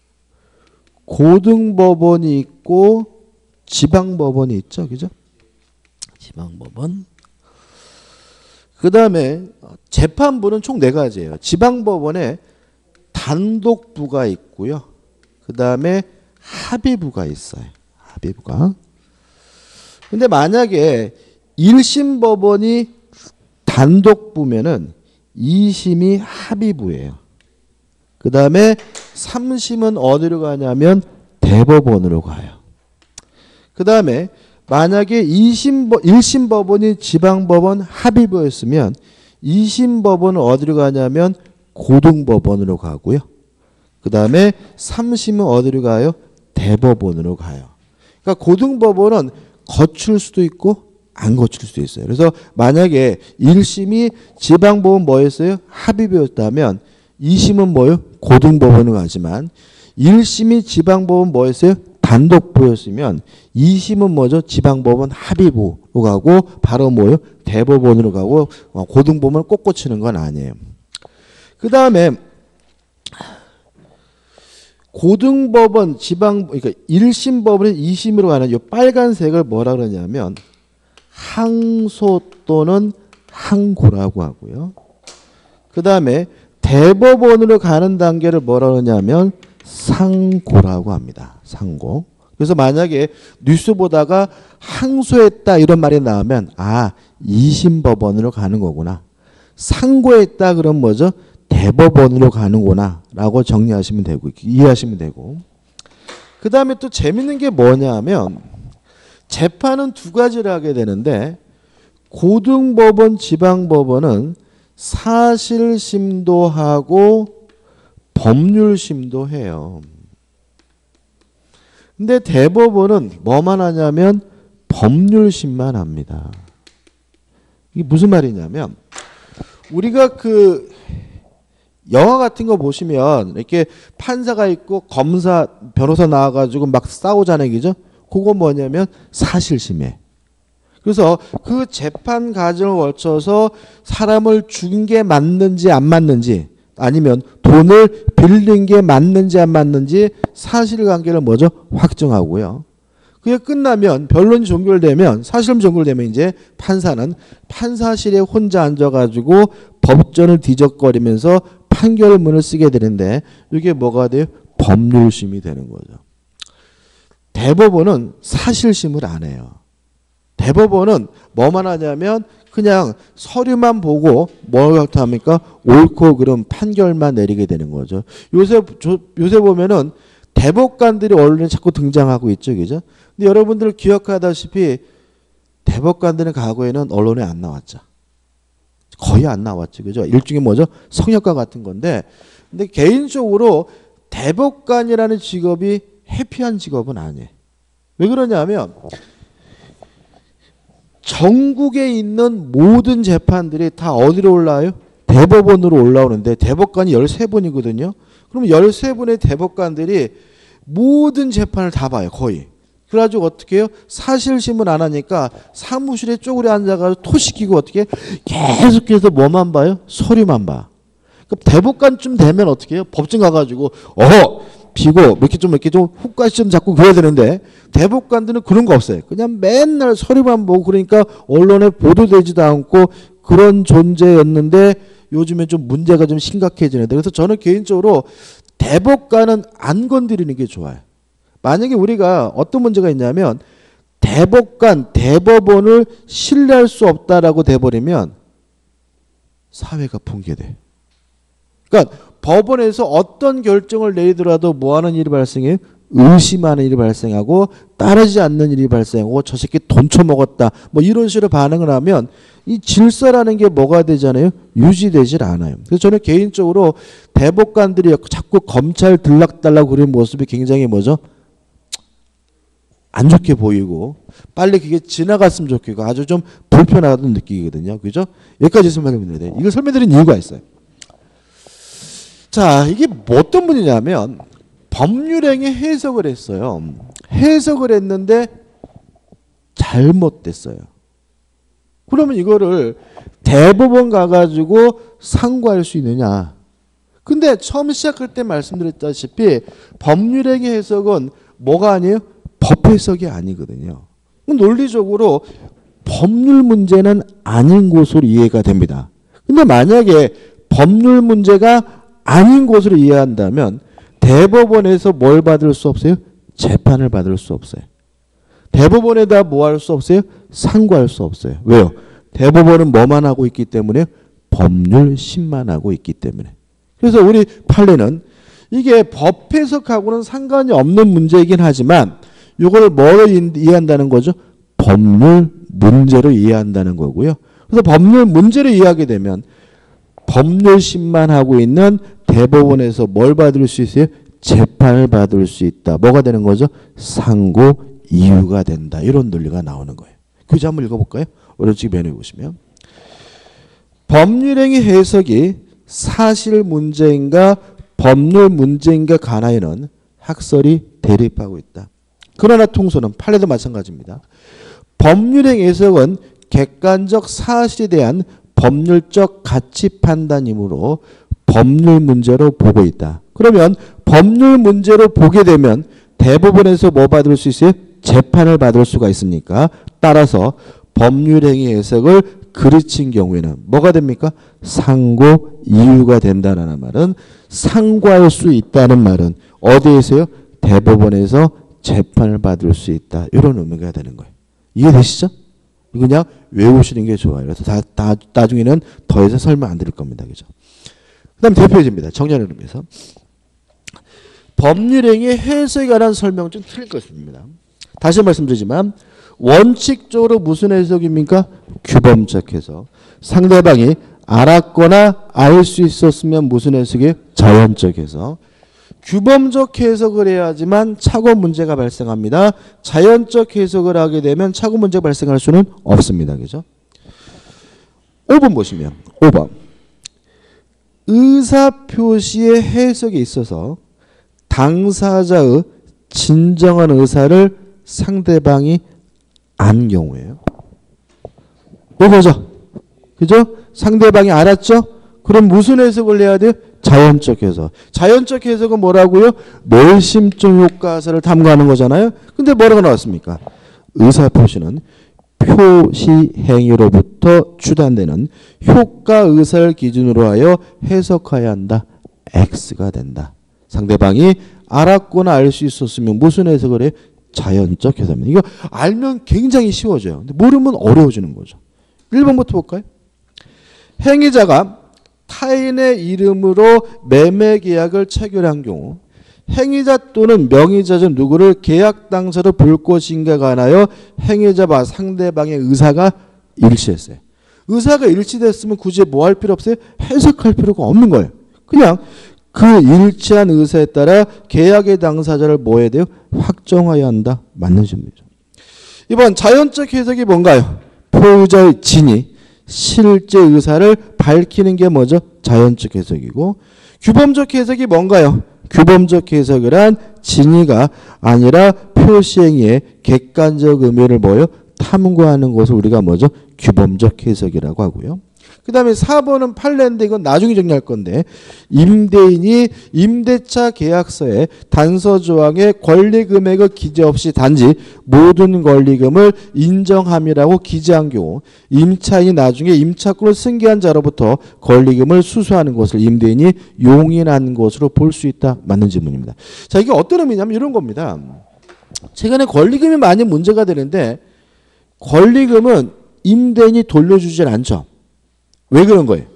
고등법원이 있고 지방법원이 있죠. 그죠? 지방법원. 그 다음에 재판부는 총 네 가지예요. 지방법원에 단독부가 있고요. 그 다음에 합의부가 있어요. 합의부가. 근데 만약에 일 심 법원이 단독부면은 이 심이 합의부예요. 그 다음에 삼 심은 어디로 가냐면 대법원으로 가요. 그 다음에 만약에 이 심, 일 심 법원이 지방법원 합의부였으면 이 심 법원은 어디로 가냐면 고등법원으로 가고요. 그 다음에 삼 심은 어디로 가요? 대법원으로 가요. 그러니까 고등법원은 거칠 수도 있고 안 거칠 수도 있어요. 그래서 만약에 일 심이 지방법원 뭐였어요? 합의부였다면 이 심은 뭐예요? 고등법원으로 가지만 일 심이 지방법원 뭐였어요? 단독부였으면 이 심은 뭐죠? 지방법원 합의부로 가고 바로 뭐예요? 대법원으로 가고 고등법원을 꼭 고치는 건 아니에요. 그 다음에 고등법원, 지방, 그러니까 일 심 법원은 이 심으로 가는 이 빨간색을 뭐라 그러냐면 항소 또는 항고라고 하고요. 그 다음에 대법원으로 가는 단계를 뭐라 그러냐면 상고라고 합니다. 상고. 그래서 만약에 뉴스 보다가 항소했다 이런 말이 나오면 아, 이 심 법원으로 가는 거구나. 상고했다 그럼 뭐죠? 대법원으로 가는구나 라고 정리하시면 되고 이해하시면 되고. 그 다음에 또 재밌는 게 뭐냐면 재판은 두 가지를 하게 되는데 고등법원, 지방법원은 사실심도 하고 법률심도 해요. 근데 대법원은 뭐만 하냐면 법률심만 합니다. 이게 무슨 말이냐면 우리가 그 영화 같은 거 보시면 이렇게 판사가 있고 검사, 변호사 나와가지고 막 싸우자는 얘기죠. 그거 뭐냐면 사실심이에요. 그래서 그 재판 과정을 거쳐서 사람을 죽인 게 맞는지 안 맞는지 아니면 돈을 빌린 게 맞는지 안 맞는지 사실관계를 뭐죠? 확정하고요. 그게 끝나면 변론이 종결되면 사실은 종결되면 이제 판사는 판사실에 혼자 앉아가지고 법전을 뒤적거리면서 판결문을 쓰게 되는데 이게 뭐가 돼요? 법률심이 되는 거죠. 대법원은 사실심을 안 해요. 대법원은 뭐만 하냐면 그냥 서류만 보고 뭘 합니까? 옳고 그름 판결만 내리게 되는 거죠. 요새 요새 보면은 대법관들이 언론에 자꾸 등장하고 있죠, 그죠? 근데 여러분들 기억하다시피 대법관들은 과거에는 언론에 안 나왔죠. 거의 안 나왔죠, 그죠? 일종의 뭐죠? 성역과 같은 건데, 근데 개인적으로 대법관이라는 직업이 해피한 직업은 아니에요. 왜 그러냐면 전국에 있는 모든 재판들이 다 어디로 올라와요? 대법원으로 올라오는데 대법관이 열세 분이거든요. 그럼 열세 분의 대법관들이 모든 재판을 다 봐요. 거의. 그래가지고 어떻게 해요? 사실심은 안 하니까 사무실에 쪼그려 앉아가지고 토시키고 어떻게 계속해서 뭐만 봐요? 서류만 봐. 그럼 대법관쯤 되면 어떻게 해요? 법정 가가지고 어 비고 이렇게 좀 이렇게 좀 훅까지 좀 자꾸 그래야 되는데 대법관들은 그런 거 없어요. 그냥 맨날 서류만 보고 그러니까 언론에 보도되지도 않고 그런 존재였는데 요즘에 좀 문제가 좀 심각해지는데 그래서 저는 개인적으로 대법관은 안 건드리는 게 좋아요. 만약에 우리가 어떤 문제가 있냐면 대법관, 대법원을 신뢰할 수 없다라고 돼버리면 사회가 붕괴돼. 그러니까 법원에서 어떤 결정을 내리더라도 뭐 하는 일이 발생해요? 의심하는 일이 발생하고 따르지 않는 일이 발생하고 저 새끼 돈 처먹었다 뭐 이런 식으로 반응을 하면 이 질서라는 게 뭐가 되잖아요? 유지되질 않아요. 그래서 저는 개인적으로 대법관들이 자꾸 검찰 들락달락 그런 모습이 굉장히 뭐죠? 안 좋게 보이고 빨리 그게 지나갔으면 좋겠고 아주 좀 불편하다는 느끼거든요. 그죠? 여기까지 설명드립니다. 이걸 설명드린 이유가 있어요. 자, 이게 어떤 분이냐면 법률행위 해석을 했어요. 해석을 했는데 잘못됐어요. 그러면 이거를 대법원 가가지고 상고할 수 있느냐. 근데 처음 시작할 때 말씀드렸다시피 법률행위 해석은 뭐가 아니에요? 법 해석이 아니거든요. 논리적으로 법률 문제는 아닌 것으로 이해가 됩니다. 근데 만약에 법률 문제가 아닌 것으로 이해한다면 대법원에서 뭘 받을 수 없어요? 재판을 받을 수 없어요. 대법원에다 뭐 할 수 없어요? 상고할 수 없어요. 왜요? 대법원은 뭐만 하고 있기 때문에 법률심만 하고 있기 때문에. 그래서 우리 판례는 이게 법 해석하고는 상관이 없는 문제이긴 하지만 이걸 뭐로 이해한다는 거죠? 법률 문제로 이해한다는 거고요. 그래서 법률 문제로 이해하게 되면 법률심만 하고 있는 대법원에서 뭘 받을 수 있어요? 재판을 받을 수 있다. 뭐가 되는 거죠? 상고 이유가 된다. 이런 논리가 나오는 거예요. 교재 한번 읽어볼까요? 오른쪽 면에 보시면 법률행위 해석이 사실 문제인가 법률 문제인가 간하에는 학설이 대립하고 있다. 그러나 통소는 판례도 마찬가지입니다. 법률행위 해석은 객관적 사실에 대한 법률적 가치 판단이므로 법률 문제로 보고 있다. 그러면 법률 문제로 보게 되면 대법원에서 뭐 받을 수 있어요? 재판을 받을 수가 있으니까 따라서 법률행위 해석을 그르친 경우에는 뭐가 됩니까? 상고 이유가 된다는 말은 상고할 수 있다는 말은 어디에서요? 대법원에서 재판을 받을 수 있다. 이런 의미가 되는 거예요. 이해되시죠? 그냥 외우시는 게 좋아요. 그래서 다, 다, 나중에는 더 이상 설명 안 드릴 겁니다. 그죠? 그 다음 대표제입니다. 정리하는 의미에서. 법률행위 해석에 관한 설명은 좀 틀릴 것입니다. 다시 말씀드리지만 원칙적으로 무슨 해석입니까? 규범적 해석. 상대방이 알았거나 알 수 있었으면 무슨 해석이에요? 자연적 해석. 규범적 해석을 해야지만 착오 문제가 발생합니다. 자연적 해석을 하게 되면 착오 문제가 발생할 수는 없습니다. 그죠? 오 번 보시면 오 번. 의사표시의 해석에 있어서 당사자의 진정한 의사를 상대방이 안 경우에요. 이거죠. 그죠? 상대방이 알았죠? 그럼 무슨 해석을 해야 돼요? 자연적 해석. 자연적 해석은 뭐라고요? 멸심적 효과사를 탐구하는 거잖아요. 근데 뭐라고 나왔습니까? 의사표시는 표시 행위로부터 추단되는 효과 의사를 기준으로 하여 해석해야 한다. X가 된다. 상대방이 알았거나 알 수 있었으면 무슨 해석을 해? 자연적 해석입니다. 이거 알면 굉장히 쉬워져요. 근데 모르면 어려워지는 거죠. 일 번부터 볼까요? 행위자가 타인의 이름으로 매매 계약을 체결한 경우 행위자 또는 명의자 중 누구를 계약 당사로 볼 것인가 관하여 행위자와 상대방의 의사가 일치했어요. 의사가 일치됐으면 굳이 뭐 할 필요 없어요? 해석할 필요가 없는 거예요. 그냥 그 일치한 의사에 따라 계약의 당사자를 뭐 해야 돼요? 확정해야 한다. 맞는 질문이죠. 이번 자연적 해석이 뭔가요? 포유자의 진위, 실제 의사를 밝히는 게 뭐죠? 자연적 해석이고, 규범적 해석이 뭔가요? 규범적 해석이란 진위가 아니라 표시행위의 객관적 의미를 뭐요? 탐구하는 것을 우리가 뭐죠? 규범적 해석이라고 하고요. 그 다음에 사 번은 판례인데 이건 나중에 정리할 건데, 임대인이 임대차 계약서에 단서 조항에 권리 금액을 기재 없이 단지 모든 권리금을 인정함이라고 기재한 경우 임차인이 나중에 임차권을 승계한 자로부터 권리금을 수수하는 것을 임대인이 용인한 것으로 볼 수 있다. 맞는 질문입니다. 자, 이게 어떤 의미냐면 이런 겁니다. 최근에 권리금이 많이 문제가 되는데 권리금은 임대인이 돌려주질 않죠. 왜 그런 거예요?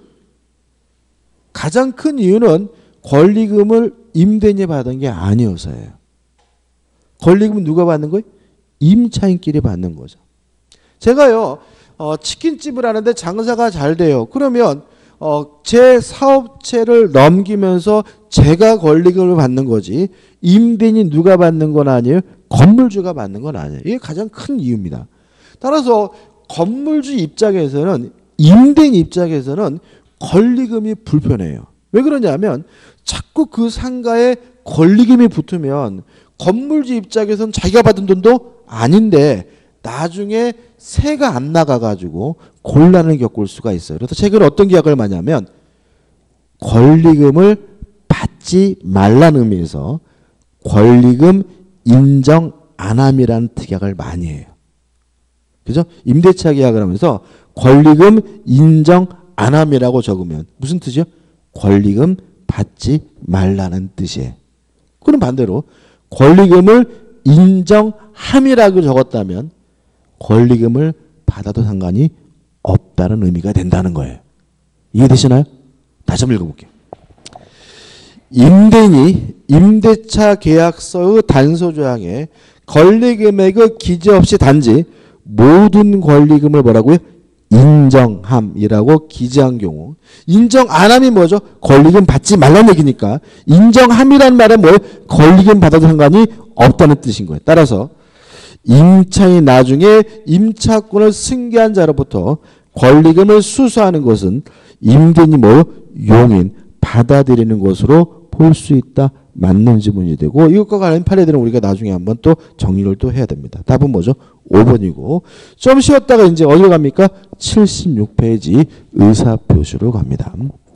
가장 큰 이유는 권리금을 임대인이 받은 게 아니어서예요. 권리금은 누가 받는 거예요? 임차인끼리 받는 거죠. 제가요, 어, 치킨집을 하는데 장사가 잘 돼요. 그러면 어, 제 사업체를 넘기면서 제가 권리금을 받는 거지 임대인이 누가 받는 건 아니에요. 건물주가 받는 건 아니에요. 이게 가장 큰 이유입니다. 따라서 건물주 입장에서는 임대인 입장에서는 권리금이 불편해요. 왜 그러냐면 자꾸 그 상가에 권리금이 붙으면 건물주 입장에서는 자기가 받은 돈도 아닌데 나중에 세가 안 나가가지고 곤란을 겪을 수가 있어요. 그래서 최근에 어떤 계약을 많이 하면 권리금을 받지 말라는 의미에서 권리금 인정 안 함이라는 특약을 많이 해요. 그죠? 임대차 계약을 하면서 권리금 인정 안 함이라고 적으면 무슨 뜻이요? 권리금 받지 말라는 뜻이에요. 그럼 반대로 권리금을 인정함이라고 적었다면 권리금을 받아도 상관이 없다는 의미가 된다는 거예요. 이해되시나요? 다시 한번 읽어볼게요. 임대인이 임대차 계약서의 단서 조항에 권리금액의 기재 없이 단지 모든 권리금을 뭐라고요? 인정함이라고 기재한 경우 인정 안 함이 뭐죠? 권리금 받지 말라는 얘기니까 인정함이란 말은 뭐예요? 권리금 받아도 상관이 없다는 뜻인 거예요. 따라서 임차인이 나중에 임차권을 승계한 자로부터 권리금을 수수하는 것은 임대인이 뭐요? 용인 받아들이는 것으로 볼 수 있다. 맞는 지문이 되고 이것과 관련 판례들은 우리가 나중에 한번 또 정리를 또 해야 됩니다. 답은 뭐죠? 오 번이고 좀 쉬었다가 이제 어디로 갑니까? 칠십육 페이지 의사표시로 갑니다.